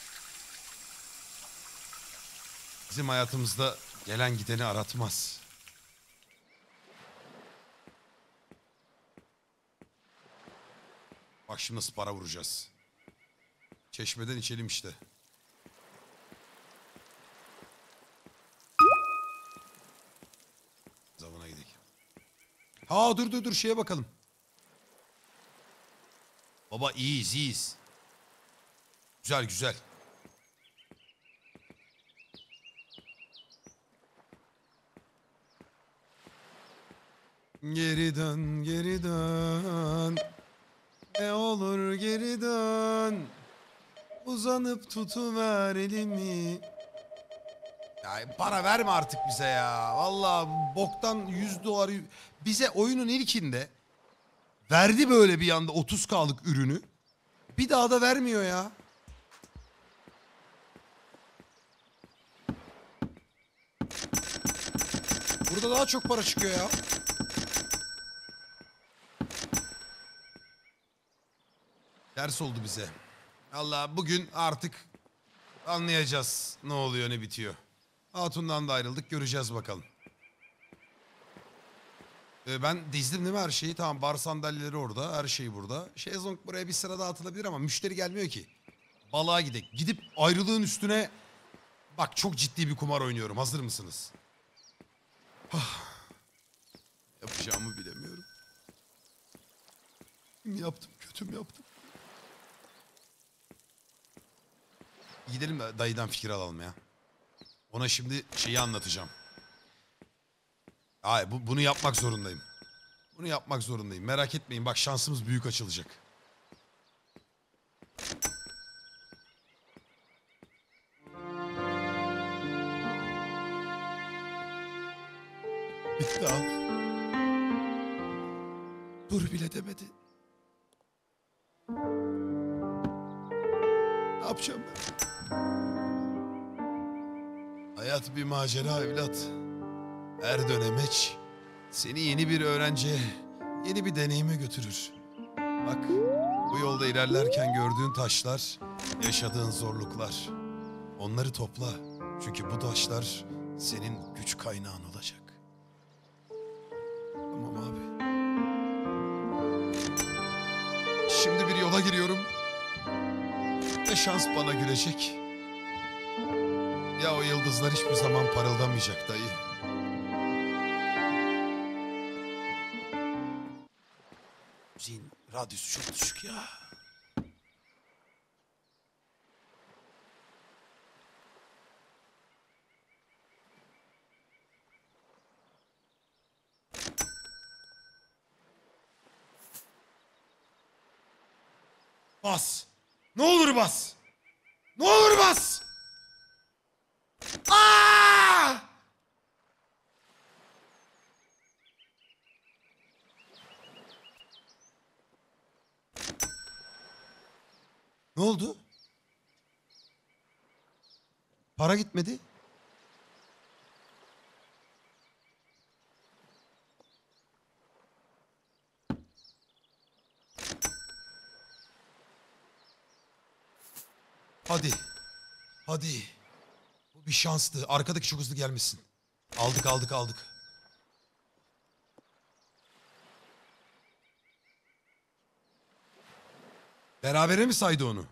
Bizim hayatımızda gelen gideni aratmaz. Bak şimdi nasıl para vuracağız. Çeşmeden içelim işte. Zamana gidelim. Ha dur şeye bakalım. Baba iyiyiz. Güzel. Geri dön. Ne olur geri dön. Uzanıp tutuver elimi. Ya para verme artık bize ya. Vallahi boktan $100. Bize oyunun ilkinde verdi böyle bir anda 30K'lık ürünü. Bir daha da vermiyor ya. Burada daha çok para çıkıyor ya. Ders oldu bize. Allah bugün artık anlayacağız ne oluyor ne bitiyor. Hatun'dan da ayrıldık, göreceğiz bakalım. Ben dizdim değil mi her şeyi? Tamam, bar sandalyeleri orada, her şey burada. Şezlong buraya bir sıra dağıtılabilir ama müşteri gelmiyor ki. Balığa gidek. Gidip ayrılığın üstüne... Bak çok ciddi bir kumar oynuyorum. Hazır mısınız? Yapacağımı bilemiyorum. İyi mi yaptım, kötü mü yaptım? Gidelim de dayıdan fikir alalım ya. Ona şimdi şeyi anlatacağım. Hayır, bunu yapmak zorundayım. Bunu yapmak zorundayım. Merak etmeyin, bak şansımız büyük açılacak. Bitti abi. Dur bile demedi. Ne yapacağım ben? Hayat bir macera evlat. Her dönemeç seni yeni bir öğrenciye, yeni bir deneyime götürür. Bak, bu yolda ilerlerken gördüğün taşlar, yaşadığın zorluklar. Onları topla. Çünkü bu taşlar senin güç kaynağın olacak. Tamam abi. Şimdi bir yola giriyorum. Ve şans bana gülecek. Ya o yıldızlar hiçbir zaman parıldamayacak dayı. Müziğin radyosu çok düşük ya. Bas. Ne olur bas. Ne olur bas. Aa! Ne oldu? Para gitmedi. Hadi. Hadi. Bu bir şanstı. Arkadaki çok hızlı gelmesin. Aldık aldık aldık. Berabere mi saydı onu?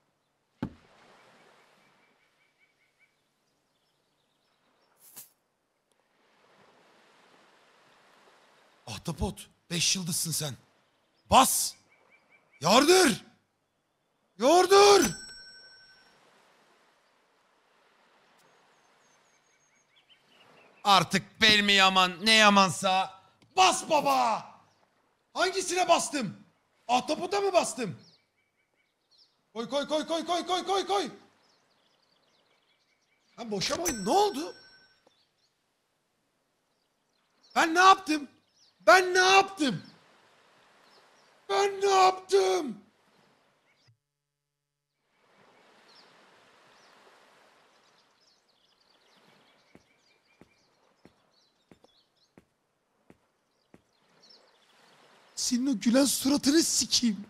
Ahtapot. 5 yıldızsın sen. Bas. Yardır. Yardır. Artık bel mi yaman ne yamansa. Bas baba. Hangisine bastım? Ahtapota mı bastım? Koy koy koy koy koy koy koy koy. Ben boşa mı oynadım? Ne oldu? Ben ne yaptım? Ben ne yaptım? Ben ne yaptım? Senin o gülen suratını sikeyim.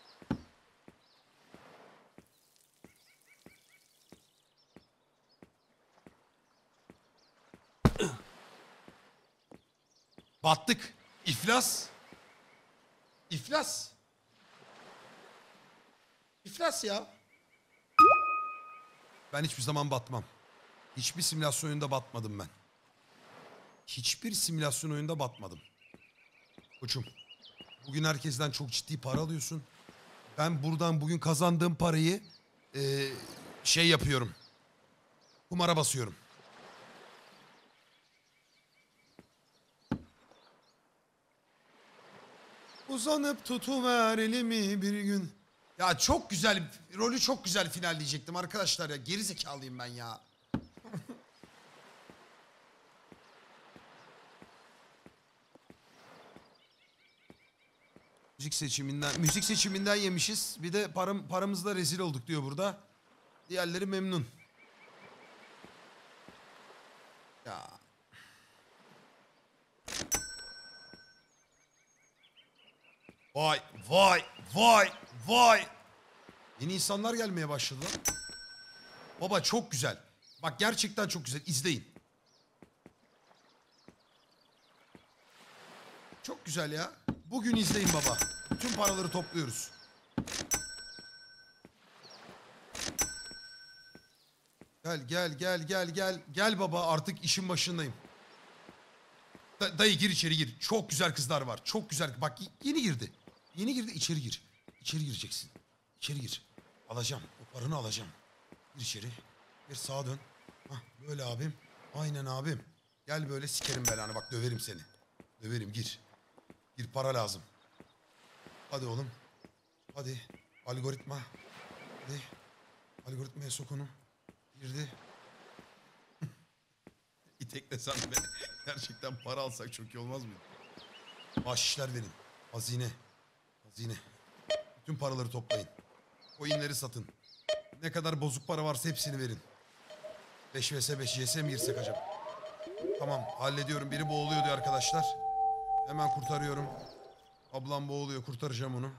Battık. İflas. İflas. İflas ya. Ben hiçbir zaman batmam. Hiçbir simülasyon oyunda batmadım ben. Hiçbir simülasyon oyunda batmadım. Koçum, bugün herkesten çok ciddi para alıyorsun. Ben buradan bugün kazandığım parayı şey yapıyorum. Kumara basıyorum. Uzanıp tutuver elimi bir gün. Ya çok güzel, rolü çok güzel final diyecektim arkadaşlar ya. Geri zekalıyım ben ya. Müzik seçiminden yemişiz. Bir de paramızla rezil olduk diyor burada. Diğerleri memnun. Ya. Vay vay vay vay. Yeni insanlar gelmeye başladı lan. Baba çok güzel. Bak gerçekten çok güzel. İzleyin. Çok güzel ya. Bugün izleyin baba. Bütün paraları topluyoruz. Gel. Gel baba, artık işin başındayım. Dayı gir içeri gir. Çok güzel kızlar var. Çok güzel. Bak yeni girdi. Yeni girdi, içeri gir. İçeri gireceksin. İçeri gir. Alacağım. O paranı alacağım. Gir içeri. Gir sağa dön. Hah, böyle abim. Aynen abim. Gel böyle sikerim belanı. Bak döverim seni. Döverim, gir. Gir, para lazım. Hadi oğlum. Hadi. Algoritma. Hadi. Algoritmaya sok onu. Girdi. İteklesem be. Gerçekten para alsak çok iyi olmaz mı? Bahşişler verin. Hazine. Hazine. Bütün paraları toplayın. Coinleri satın. Ne kadar bozuk para varsa hepsini verin. 5 vs 5 YS mi girsek acaba? Tamam, hallediyorum. Biri boğuluyor diyor arkadaşlar. Hemen kurtarıyorum. Ablam boğuluyor, kurtaracağım onu.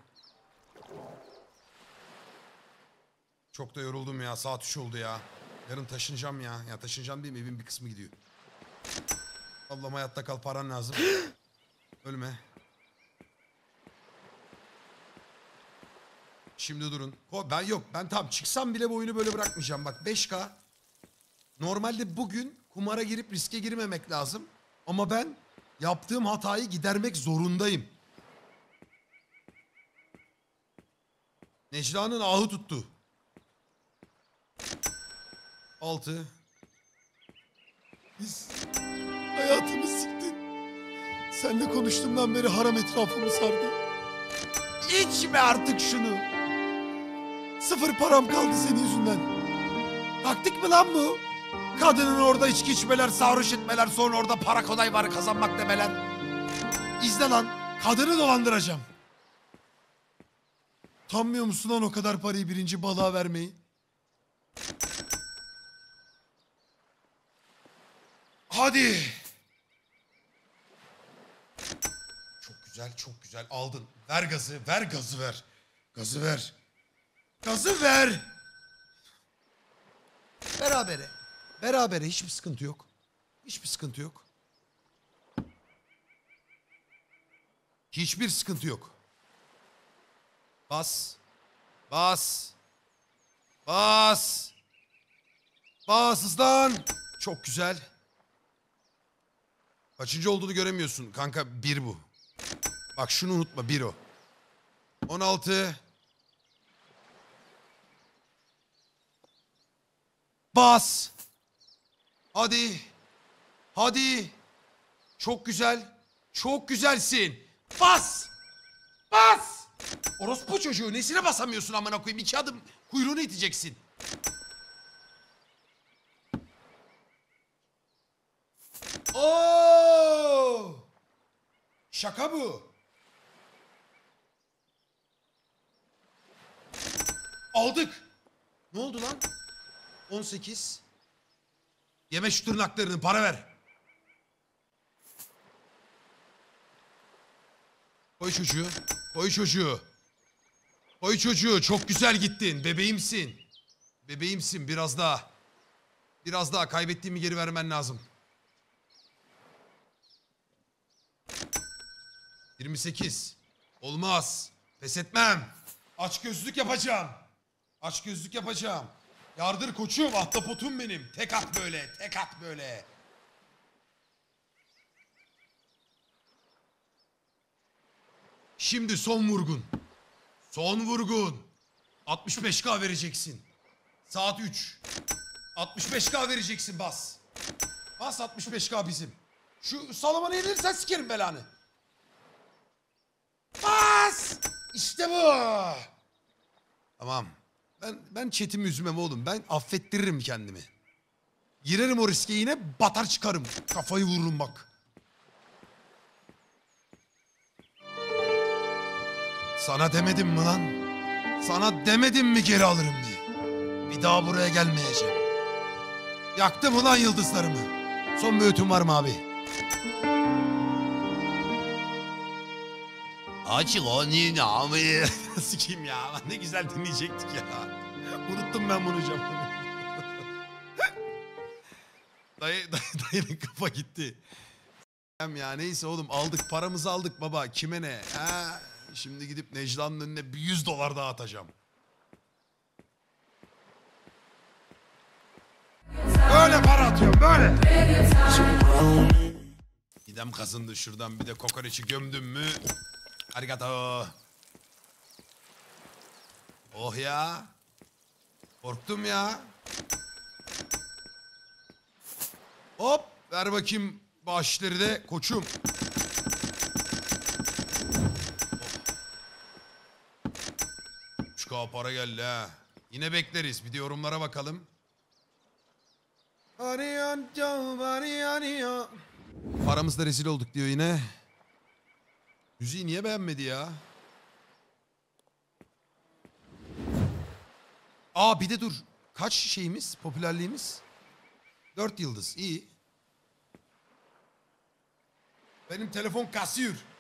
Çok da yoruldum ya. Saat 3 oldu ya. Yarın taşınacağım ya. Ya taşınacağım değil mi? Evin bir kısmı gidiyor. Ablam hayatta kal, paran lazım. Ölme. Şimdi durun. Ben tamam çıksam bile bu oyunu böyle bırakmayacağım. Bak 5K. Normalde bugün kumara girip riske girmemek lazım. Ama ben yaptığım hatayı gidermek zorundayım. Necla'nın ahı tuttu. 6. Biz hayatımı siktin. Seninle konuştuğumdan beri haram etrafımı sardı. İçme artık şunu. 0 param kaldı senin yüzünden. Taktik mi lan bu? Kadının orada içki içmeler, sarhoş etmeler, sonra orada para kolay var kazanmak demeler. İzle lan. Kadını dolandıracağım. Utanmıyor musun lan o kadar parayı birinci balığa vermeyi? Hadi. Çok güzel aldın. Ver gazı, ver. Gazı ver. Gazı ver. Berabere hiçbir sıkıntı yok. Hiçbir sıkıntı yok. Hiçbir sıkıntı yok. Bas. Bas hızlan. Çok güzel. Kaçıncı olduğunu göremiyorsun. Kanka 1 bu. Bak şunu unutma, 1 o. 16. Bas. Hadi. Çok güzel. Çok güzelsin. Bas. Orospu çocuğu, nesine basamıyorsun amına koyayım? 2 adım kuyruğunu iteceksin. Oo! Şaka bu. Aldık. Ne oldu lan? 18. Yeme şu tırnaklarını, para ver. Koy çocuğu. Çok güzel gittin. Bebeğimsin. Biraz daha. Kaybettiğimi geri vermen lazım. 28. Olmaz. Pes etmem. Açgözlülük yapacağım. Yardır koçum, ahtapotum benim. Tek at böyle. Şimdi son vurgun. 65K vereceksin. Saat 3. 65K vereceksin, bas. Bas, 65K bizim. Şu Salaman'a yenilirsen sikerim belanı. Bas! İşte bu. Tamam. Ben chatimi üzmem oğlum. Ben affettiririm kendimi. Girerim o riske, yine batar çıkarım. Kafayı vururum bak. Sana demedim mi lan? Sana demedim mi geri alırım diye? Bir daha buraya gelmeyeceğim. Yaktım ulan yıldızlarımı. Son bir öğütüm var mı abi? Açık o niye abi? Sikeyim ya. Ne güzel dinleyecektik ya. Unuttum ben bunu hocam. Dayının kafa gitti. Ya neyse oğlum aldık paramızı aldık baba. Kime ne? Ha? Şimdi gidip Necla'nın önüne bir $100 daha atacağım. Böyle para atıyorum böyle. Gidem kazındı şuradan bir de kokoreçi gömdüm mü? Arigato. Oh ya. Korktum ya. Hop ver bakayım bağışları de koçum. Şu para geldi ha. Yine bekleriz. Bir de yorumlara bakalım. Paramızda rezil olduk diyor yine. Müziği niye beğenmedi ya? Aa bir de dur. Kaç şeyimiz? Popülerliğimiz? 4 yıldız. İyi. Benim telefon kasıyor.